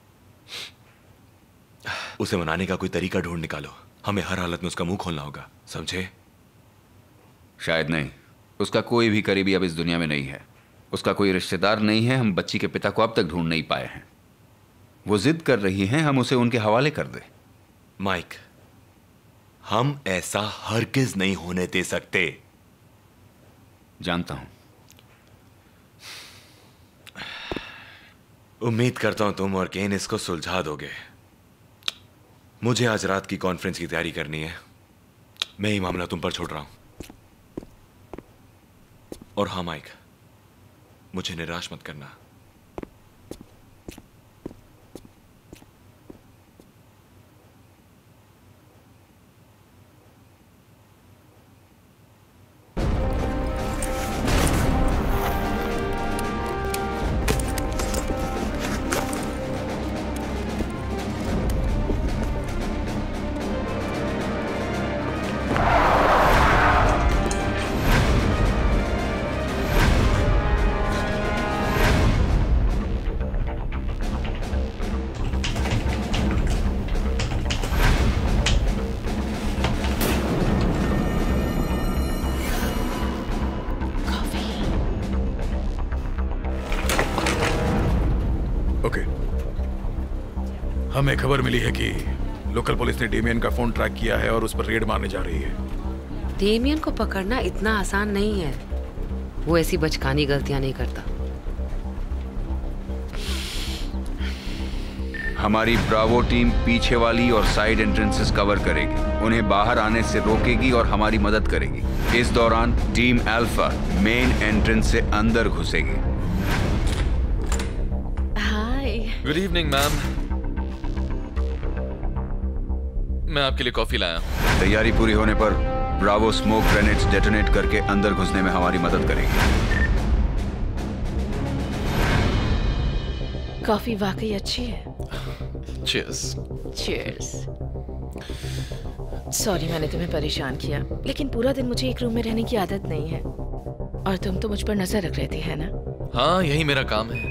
उसे मनाने का कोई तरीका ढूंढ निकालो। हमें हर हालत में उसका मुंह खोलना होगा, समझे? शायद नहीं। उसका कोई भी करीबी अब इस दुनिया में नहीं है। उसका कोई रिश्तेदार नहीं है। हम बच्ची के पिता को अब तक ढूंढ नहीं पाए हैं। वो जिद कर रही हैं हम उसे उनके हवाले कर दें। माइक, हम ऐसा हरगिज नहीं होने दे सकते। जानता हूं। उम्मीद करता हूं तुम और केन इसको सुलझा दोगे। मुझे आज रात की कॉन्फ्रेंस की तैयारी करनी है। मैं ये मामला तुम पर छोड़ रहा हूं। और हाँ माइक, मुझे निराश मत करना। हमें खबर मिली है कि लोकल पुलिस ने डेमियन का फोन ट्रैक किया है और उस पर रेड मारने जा रही है। डेमियन को पकड़ना इतना आसान नहीं है। वो ऐसी बचकानी गलतियां नहीं करता। हमारी ब्रावो टीम पीछे वाली और साइड एंट्रेंसेस कवर करेगी, उन्हें बाहर आने से रोकेगी और हमारी मदद करेगी। इस दौरान टीम अल्फा मेन एंट्रेंस से अंदर घुसेगी। हाय। Good evening ma'am. मैं आपके लिए कॉफी लाया हूं। तैयारी पूरी होने पर ब्रावो स्मोक ग्रेनेड्स डेटोनेट करके अंदर घुसने में हमारी मदद करेगी। कॉफी वाकई अच्छी है। Cheers. Cheers. सॉरी मैंने तुम्हें परेशान किया, लेकिन पूरा दिन मुझे एक रूम में रहने की आदत नहीं है और तुम तो मुझ पर नजर रख रहे थे, है ना? हाँ, यही मेरा काम है।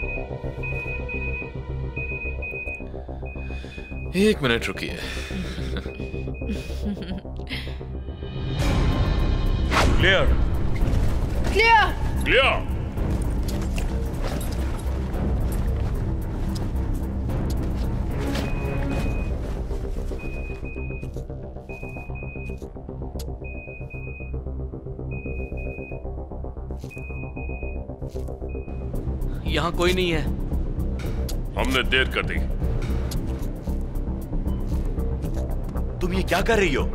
एक मिनट रुकिए। क्लियर। क्लियर। क्लियर। यहाँ कोई नहीं है। हमने देर कर दी। तुम ये क्या कर रही हो?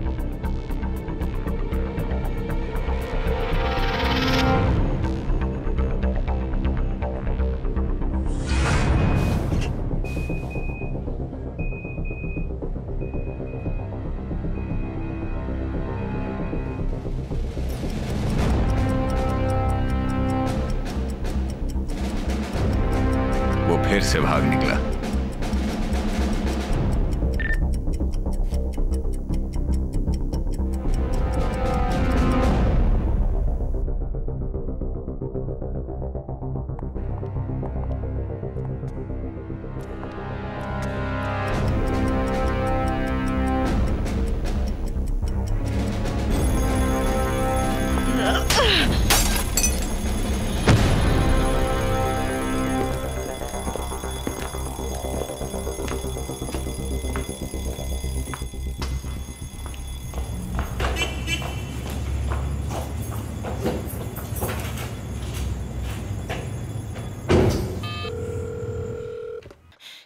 वो फिर से भाग निकला।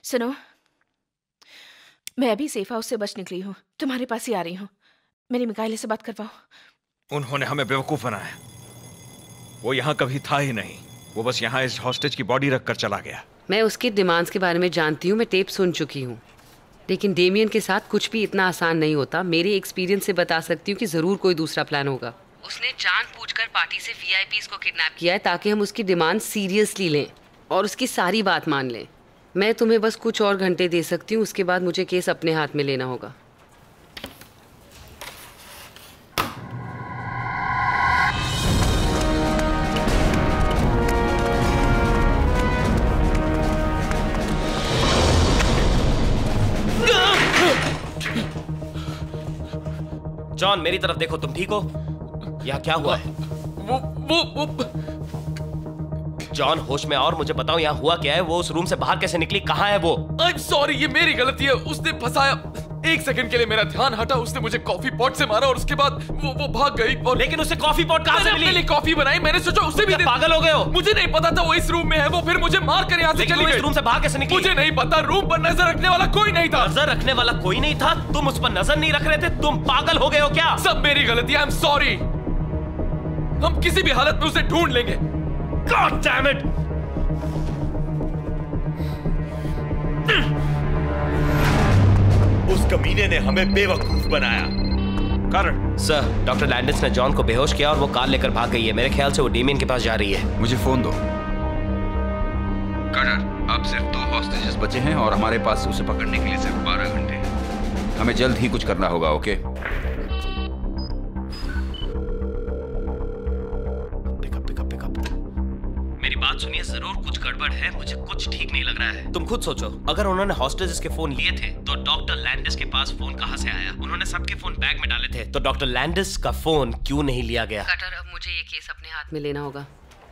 सुनो, मैं अभी सेफ हाउस से बच निकली हूँ, तुम्हारे पास ही आ रही हूँ। मेरी मिकाइले से बात करवाओ। उन्होंने हमें बेवकूफ बनाया। वो यहाँ कभी था ही नहीं। वो बस यहाँ इस हॉस्टेज की बॉडी रख कर चला गया। मैं उसकी डिमांड्स के बारे में जानती हूँ, मैं टेप सुन चुकी हूँ, लेकिन डेमियन के साथ कुछ भी इतना आसान नहीं होता। मेरे एक्सपीरियंस से बता सकती हूँ कि जरूर कोई दूसरा प्लान होगा। उसने जानबूझकर पार्टी से वीआईपीज़ को किडनैप किया है ताकि हम उसकी डिमांड सीरियसली लें और उसकी सारी बात मान लें। मैं तुम्हें बस कुछ और घंटे दे सकती हूँ, उसके बाद मुझे केस अपने हाथ में लेना होगा। जॉन, मेरी तरफ देखो, तुम ठीक हो? यहाँ क्या हुआ है? वो जॉन, होश में और मुझे बताओ यहाँ हुआ क्या है? वो उस रूम से बाहर कैसे निकली? कहाँ है वो? I'm sorry, ये मेरी गलती है। उसने फंसाया। एक सेकंड के लिए मेरा ध्यान हटा, उसने मुझे कॉफी पॉट से मारा और उसके बाद वो भाग गई। और लेकिन उसे कॉफी पॉट कहाँ से मिली? मैंने कॉफी बनाई, मैंने सोचा उसे भी पागल हो गए हो? मुझे नहीं पता था वो इस रूम में है। वो फिर मुझे मार कर यहाँ से चली गई। इस रूम से बाहर कैसे निकली? मुझे नहीं पता। रूम पर नजर रखने वाला कोई नहीं था। नजर रखने वाला कोई नहीं था? तुम उस पर नजर नहीं रख रहे थे? तुम पागल हो गए हो क्या? सब मेरी गलती है। I'm sorry। हम किसी भी हालत में उसे ढूंढ लेंगे। God damn it! उस कमीने ने हमें बेवकूफ बनाया। कारण सर, डॉक्टर लैंडिस ने जॉन को बेहोश किया और वो कार लेकर भाग गई है। मेरे ख्याल से वो डेमियन के पास जा रही है। मुझे फोन दो। कार्टर, अब सिर्फ 2 हॉस्टेजेस बचे हैं और हमारे पास उसे पकड़ने के लिए सिर्फ 12 घंटे हैं। हमें जल्द ही कुछ करना होगा, ओके? मेरी बात सुनिए, जरूर कुछ गड़बड़ है। मुझे कुछ ठीक नहीं लग रहा है। तुम खुद सोचो, अगर उन्होंने हॉस्टेजेस के फोन लिए थे तो डॉक्टर लैंडिस के पास फोन कहाँ से आया? उन्होंने सबके फोन बैग में डाले थे, तो डॉक्टर लैंडिस का फोन क्यों नहीं लिया गया? कटर, अब मुझे ये केस अपने हाथ में लेना होगा।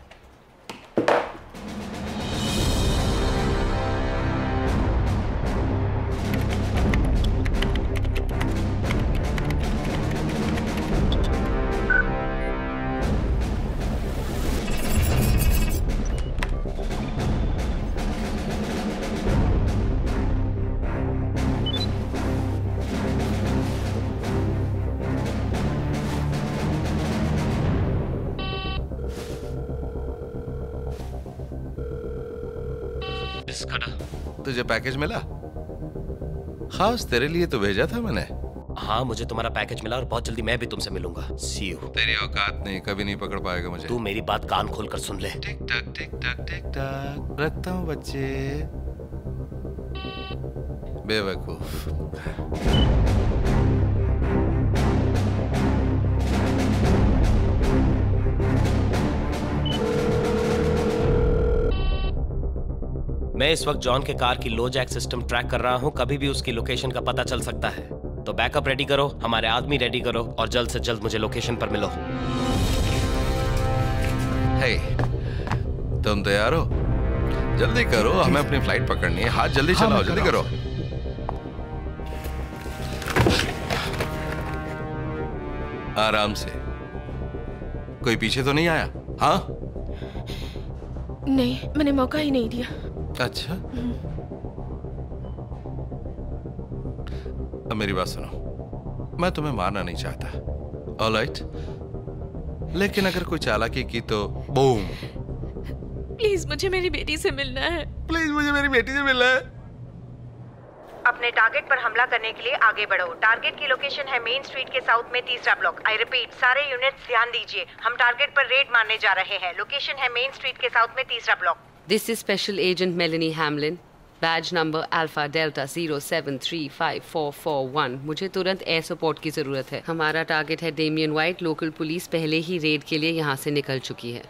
तुझे पैकेज मिला? खास तेरे लिए तो भेजा था मैंने। हाँ, मुझे तुम्हारा पैकेज मिला और बहुत जल्दी मैं भी तुमसे मिलूंगा। See you। तेरी औकात नहीं, कभी नहीं पकड़ पाएगा मुझे। तू मेरी बात कान खोल कर सुन ले। टिक टक टिक टक टिक टक। रखता हूँ बच्चे। बेवकूफ। मैं इस वक्त जॉन के कार की लो जैक सिस्टम ट्रैक कर रहा हूं। कभी भी उसकी लोकेशन का पता चल सकता है, तो बैकअप रेडी करो, हमारे आदमी रेडी करो और जल्द से जल्द मुझे लोकेशन पर मिलो। हे, तुम तैयार हो? जल्दी करो, हमें अपनी फ्लाइट पकड़नी है। हाथ जल्दी चलाओ, जल्दी करो। आराम से। कोई पीछे तो नहीं आया? हाँ? नहीं, मैंने मौका ही नहीं दिया। अच्छा, अब मेरी बात सुनो। मैं तुम्हें मारना नहीं चाहता, ऑलराइट? लेकिन अगर कोई चालाकी की तो बूम। प्लीज मुझे मेरी बेटी से मिलना है। प्लीज मुझे मेरी बेटी से मिलना है। अपने टारगेट पर हमला करने के लिए आगे बढ़ो। टारगेट की लोकेशन है मेन स्ट्रीट के साउथ में 3रा ब्लॉक। आई रिपीट, सारे यूनिट्स ध्यान दीजिए, हम टारगेट पर रेड मारने जा रहे हैं। लोकेशन है मेन स्ट्रीट के साउथ में 3रा block. This is special agent Melanie Hamlin, badge number alpha delta 0735441। मुझे तुरंत एयर सपोर्ट की जरूरत है। हमारा टारगेट है डेमियन वाइट। लोकल पुलिस पहले ही रेड के लिए यहाँ से निकल चुकी है।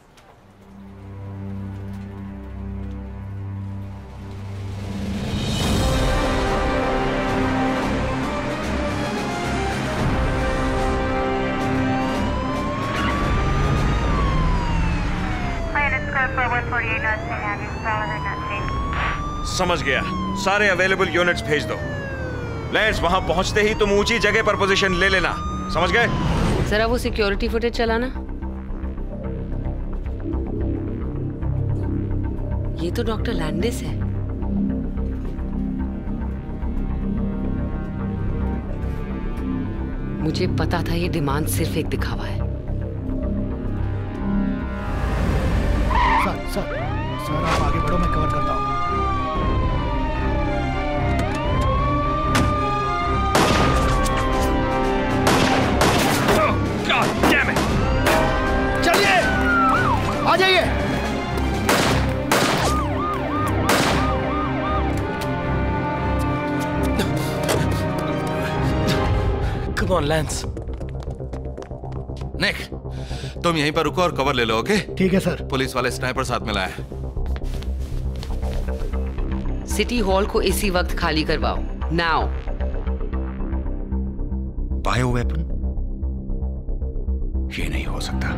समझ गया। सारे अवेलेबल यूनिट्स भेज दो। लेट्स, वहां पहुंचते ही तुम ऊंची जगह पर पोजीशन ले लेना। समझ गए? जरा वो सिक्योरिटी फुटेज चलाना। ये तो डॉक्टर लैंडिस है। मुझे पता था ये डिमांड सिर्फ एक दिखावा है। सर आप आगे बढ़ो, मैं कवर करता हूँ। चलिए आ जाइए। Come on, Lance. निक, तुम यहीं पर रुको और कवर ले लो, ओके? ठीक है सर। पुलिस वाले स्नाइपर साथ में लाए। सिटी हॉल को इसी वक्त खाली करवाओ। नाउ। Bio weapon? ये नहीं हो सकता।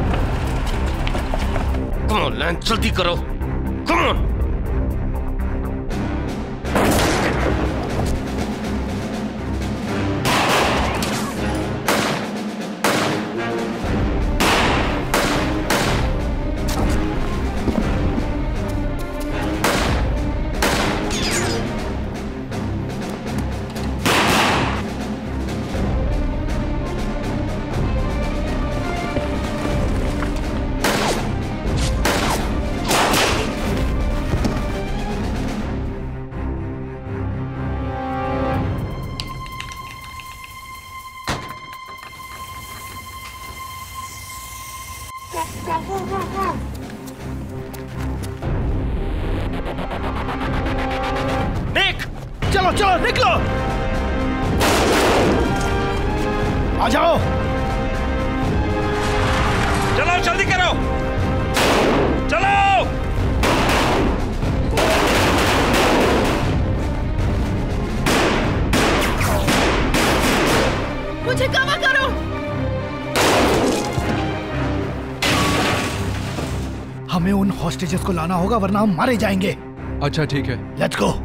Come on, Lance, जल्दी करो। Come on. चलो निकलो, आ जाओ। चलो जल्दी करो, चलो। मुझे कवर करो। हमें उन हॉस्टेजेस को लाना होगा वरना हम मारे जाएंगे। अच्छा ठीक है, लेट्स गो।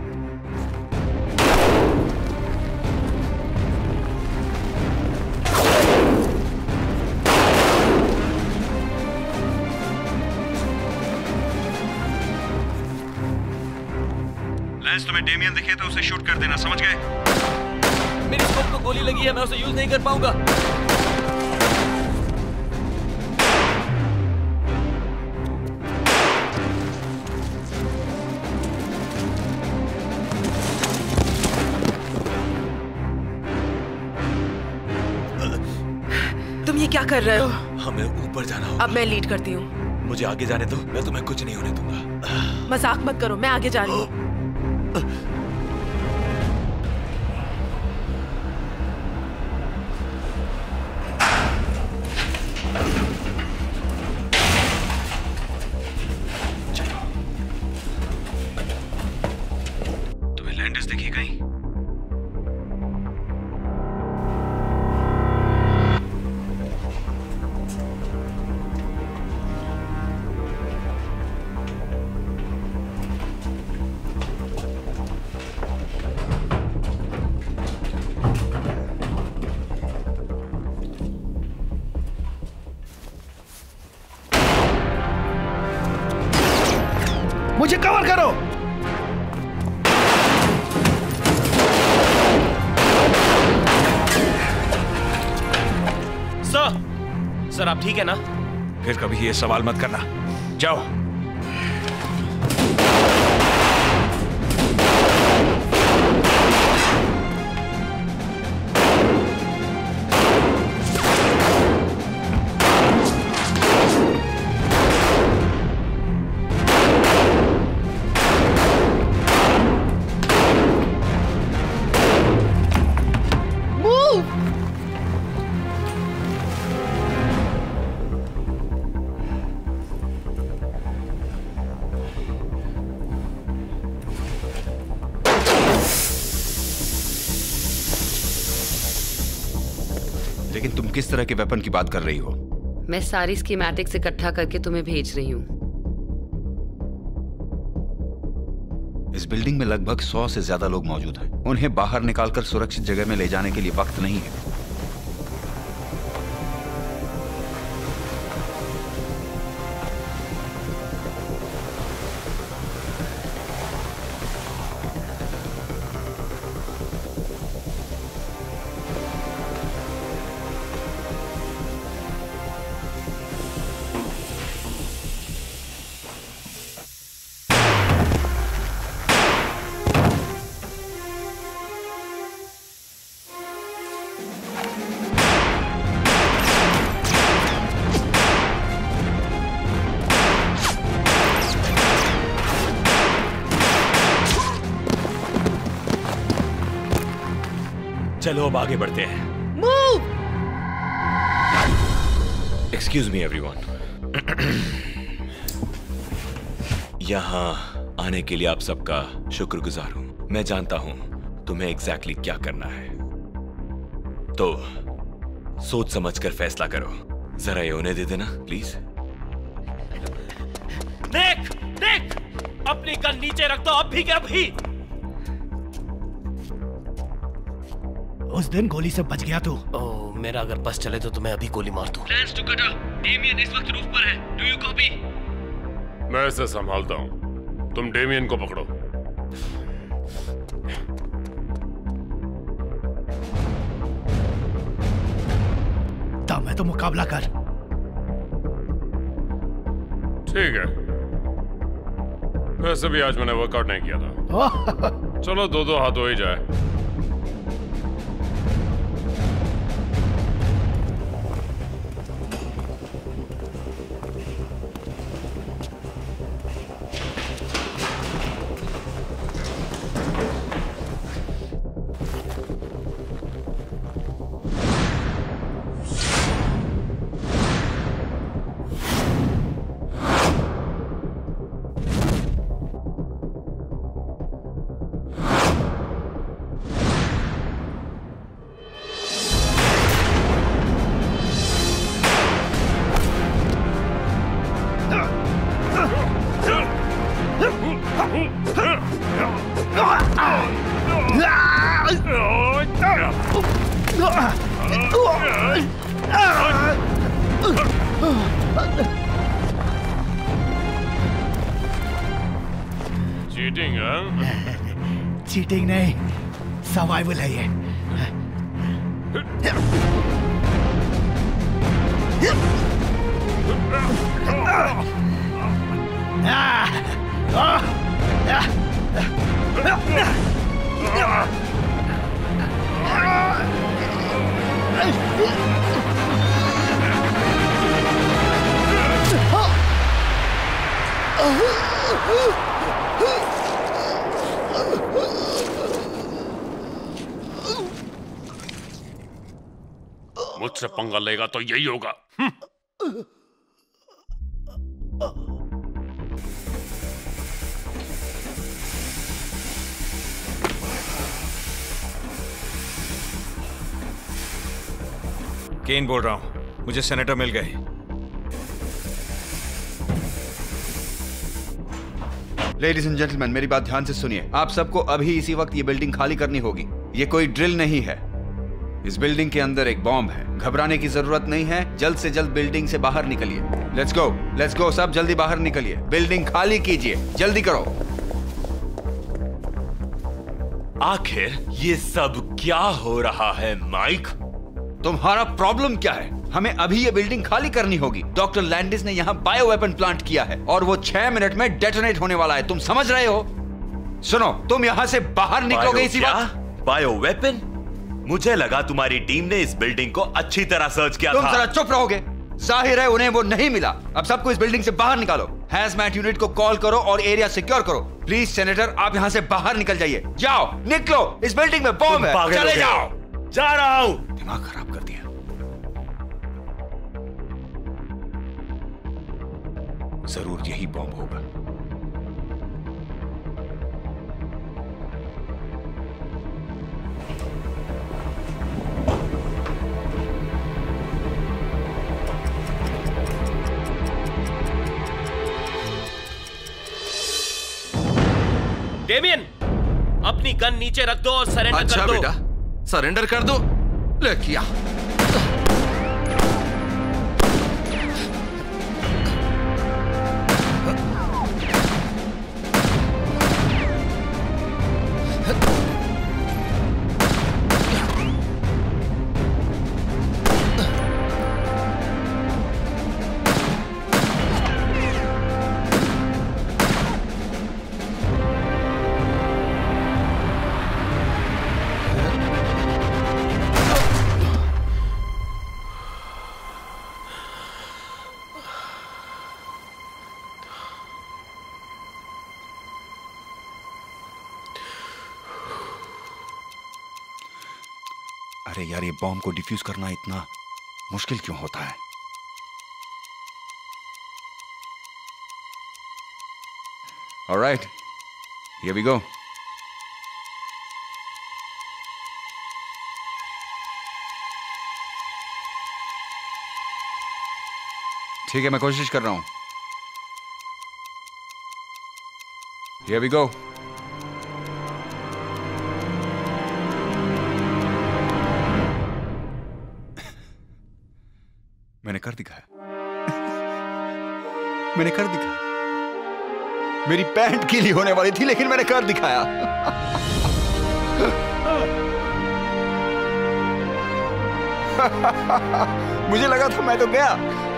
लैंस, तुम्हें डेमियन दिखे तो उसे शूट कर देना, समझ गए? मेरी स्कोप को गोली लगी है, मैं उसे यूज नहीं कर पाऊंगा। तुम ये क्या कर रहे हो? हमें ऊपर जाना होगा। अब मैं लीड करती हूँ। मुझे आगे जाने दो, मैं तुम्हें कुछ नहीं होने दूंगा। मजाक मत करो, मैं आगे जा रही हूँ। तुम्हें लैंडर्स दिखे कहीं? मुझे कवर करो। सर आप ठीक है ना? फिर कभी ये सवाल मत करना, जाओ। लेकिन तुम किस तरह के वेपन की बात कर रही हो? मैं सारी स्कीमेटिक्स इकट्ठा करके तुम्हें भेज रही हूँ। इस बिल्डिंग में लगभग 100 से ज्यादा लोग मौजूद हैं। उन्हें बाहर निकालकर सुरक्षित जगह में ले जाने के लिए वक्त नहीं है। चलो अब आगे बढ़ते हैं। मूव। Excuse me everyone. यहाँ आने के लिए आप सबका शुक्रगुजार हूं। मैं जानता हूं तुम्हें एग्जैक्टली क्या करना है, तो सोच समझकर फैसला करो। जरा ये होने दे देना प्लीज। देख देख, अपनी गन नीचे रख दो अभी के अभी। उस दिन गोली से बच गया तू। ओह, मेरा अगर बस चले तो तुम्हें अभी गोली मार दूं। Plans to cut. डेमियन इस वक्त रूफ पर है। Do you copy? मैं इसे संभालता हूं, तुम डेमियन को पकड़ो। तब मैं तो मुकाबला कर। ठीक है, वैसे भी आज मैंने वर्कआउट नहीं किया था। चलो दो हाथ हो ही जाए। चीटिंग है? चीटिंग नहीं, सर्वाइवल है ये। मुझसे पंगा लेगा तो यही होगा। केन बोल रहा हूं, मुझे सेनेटर मिल गए। लेडीज एंड जेंटलमैन, मेरी बात ध्यान से सुनिए। आप सबको अभी इसी वक्त ये बिल्डिंग खाली करनी होगी। ये कोई ड्रिल नहीं है। इस बिल्डिंग के अंदर एक बॉम्ब है। घबराने की जरूरत नहीं है। जल्द से जल्द बिल्डिंग से बाहर निकलिए। लेट्स गो, सब जल्दी बाहर निकलिए। बिल्डिंग खाली कीजिए, जल्दी करो। आखिर ये सब क्या हो रहा है माइक? तुम्हारा प्रॉब्लम क्या है? हमें अभी ये बिल्डिंग खाली करनी होगी। डॉक्टर लैंडिस ने यहाँ बायो वेपन प्लांट किया है और वो 6 मिनट में डेटोनेट होने वाला है। तुम समझ रहे हो? सुनो, तुम यहाँ से बाहर निकलोगे इसी वक्त। Bio weapon? मुझे लगा तुम्हारी टीम ने इस बिल्डिंग को अच्छी तरह सर्च किया था। तुम जरा चुप रहोगे? जाहिर है उन्हें वो नहीं मिला। अब सबको इस बिल्डिंग से बाहर निकालो। हैजमैट यूनिट को कॉल करो और एरिया सिक्योर करो। प्लीज सेनेटर, आप यहाँ से बाहर निकल जाइए। जाओ, निकलो, इस बिल्डिंग में बॉम्ब है। चले जाओ। जा रहा हूं। दिमाग खराब कर दिया। जरूर यही बॉम्ब होगा। डेमियन, अपनी गन नीचे रख दो और सरेंडर कर दो। बेटा, सरेंडर कर दो। ले किया। अरे यार, ये बॉम्ब को डिफ्यूज करना इतना मुश्किल क्यों होता है? Alright, here we go. ठीक है, मैं कोशिश कर रहा हूं। Here we go. मैंने कर दिखाया। मैंने कर दिखाया। मेरी पैंट गीली होने वाली थी, लेकिन मैंने कर दिखाया। मुझे लगा था मैं तो गया।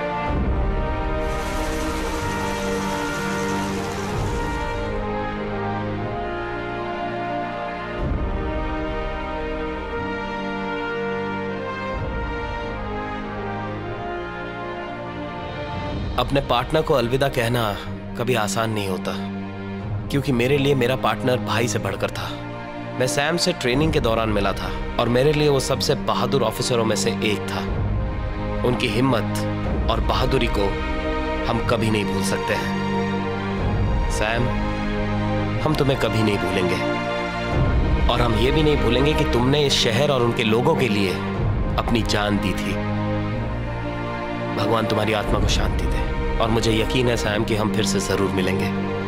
अपने पार्टनर को अलविदा कहना कभी आसान नहीं होता, क्योंकि मेरे लिए मेरा पार्टनर भाई से बढ़कर था। मैं सैम से ट्रेनिंग के दौरान मिला था और मेरे लिए वो सबसे बहादुर ऑफिसरों में से एक था। उनकी हिम्मत और बहादुरी को हम कभी नहीं भूल सकते हैं। सैम, हम तुम्हें कभी नहीं भूलेंगे, और हम ये भी नहीं भूलेंगे कि तुमने इस शहर और उनके लोगों के लिए अपनी जान दी थी। भगवान तुम्हारी आत्मा को शांति दे, और मुझे यकीन है सैम कि हम फिर से जरूर मिलेंगे।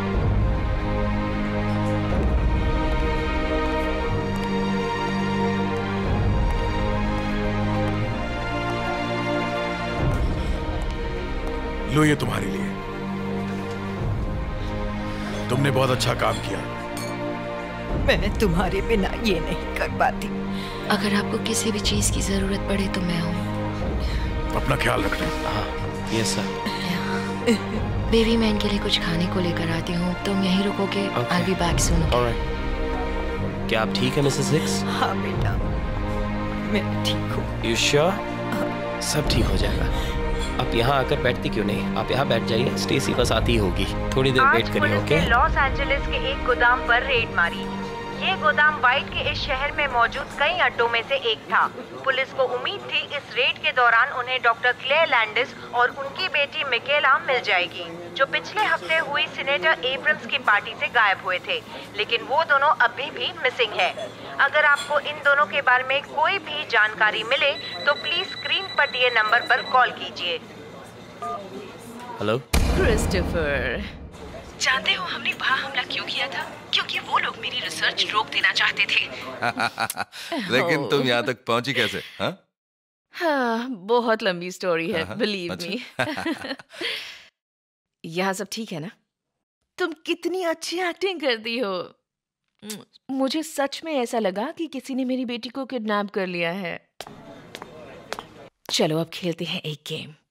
लो, ये तुम्हारे लिए। तुमने बहुत अच्छा काम किया। मैं तुम्हारे बिना ये नहीं कर पाती। अगर आपको किसी भी चीज की जरूरत पड़े तो मैं हूँ। अपना ख्याल रखना। हाँ, यस सर। बेबी, मैं इनके लिए कुछ खाने को लेकर आती हूँ, तुम यहीं रुकोगे? I'll be back soon. Alright. क्या आप ठीक है मिसेस हिक्स? हाँ बेटा, मैं ठीक हूँ। You sure? सब ठीक हो जाएगा। आप यहाँ आकर बैठती क्यों नहीं? आप यहाँ बैठ जाइए, स्टेसी बस आती होगी। थोड़ी देर वेट करिए, ओके? पुलिस ने लॉस एंजलिस के एक गोदाम पर रेड मारी। ये गोदाम वाइट के इस शहर में मौजूद कई अड्डों में से एक था। पुलिस को उम्मीद थी इस रेड के दौरान उन्हें डॉक्टर क्लेयर लैंडिस और उनकी बेटी मिकेला मिल जाएगी, जो पिछले हफ्ते हुई सीनेटर एब्रम्स की पार्टी से गायब हुए थे, लेकिन वो दोनों अभी भी मिसिंग है। अगर आपको इन दोनों के बारे में कोई भी जानकारी मिले तो प्लीज स्क्रीन पर दिए नंबर पर कॉल कीजिए। हेलो क्रिस्टोफर, जानते हो हमने वहाँ हमला क्यों किया था? क्योंकि वो लोग मेरी रिसर्च रोक देना चाहते थे। लेकिन तुम यहाँ तक पहुंची कैसे? हाँ, बहुत लंबी स्टोरी है, बिलीव मी। यहाँ सब ठीक है ना? तुम कितनी अच्छी एक्टिंग करती हो। मुझे सच में ऐसा लगा कि किसी ने मेरी बेटी को किडनैप कर लिया है। चलो अब खेलते हैं एक गेम।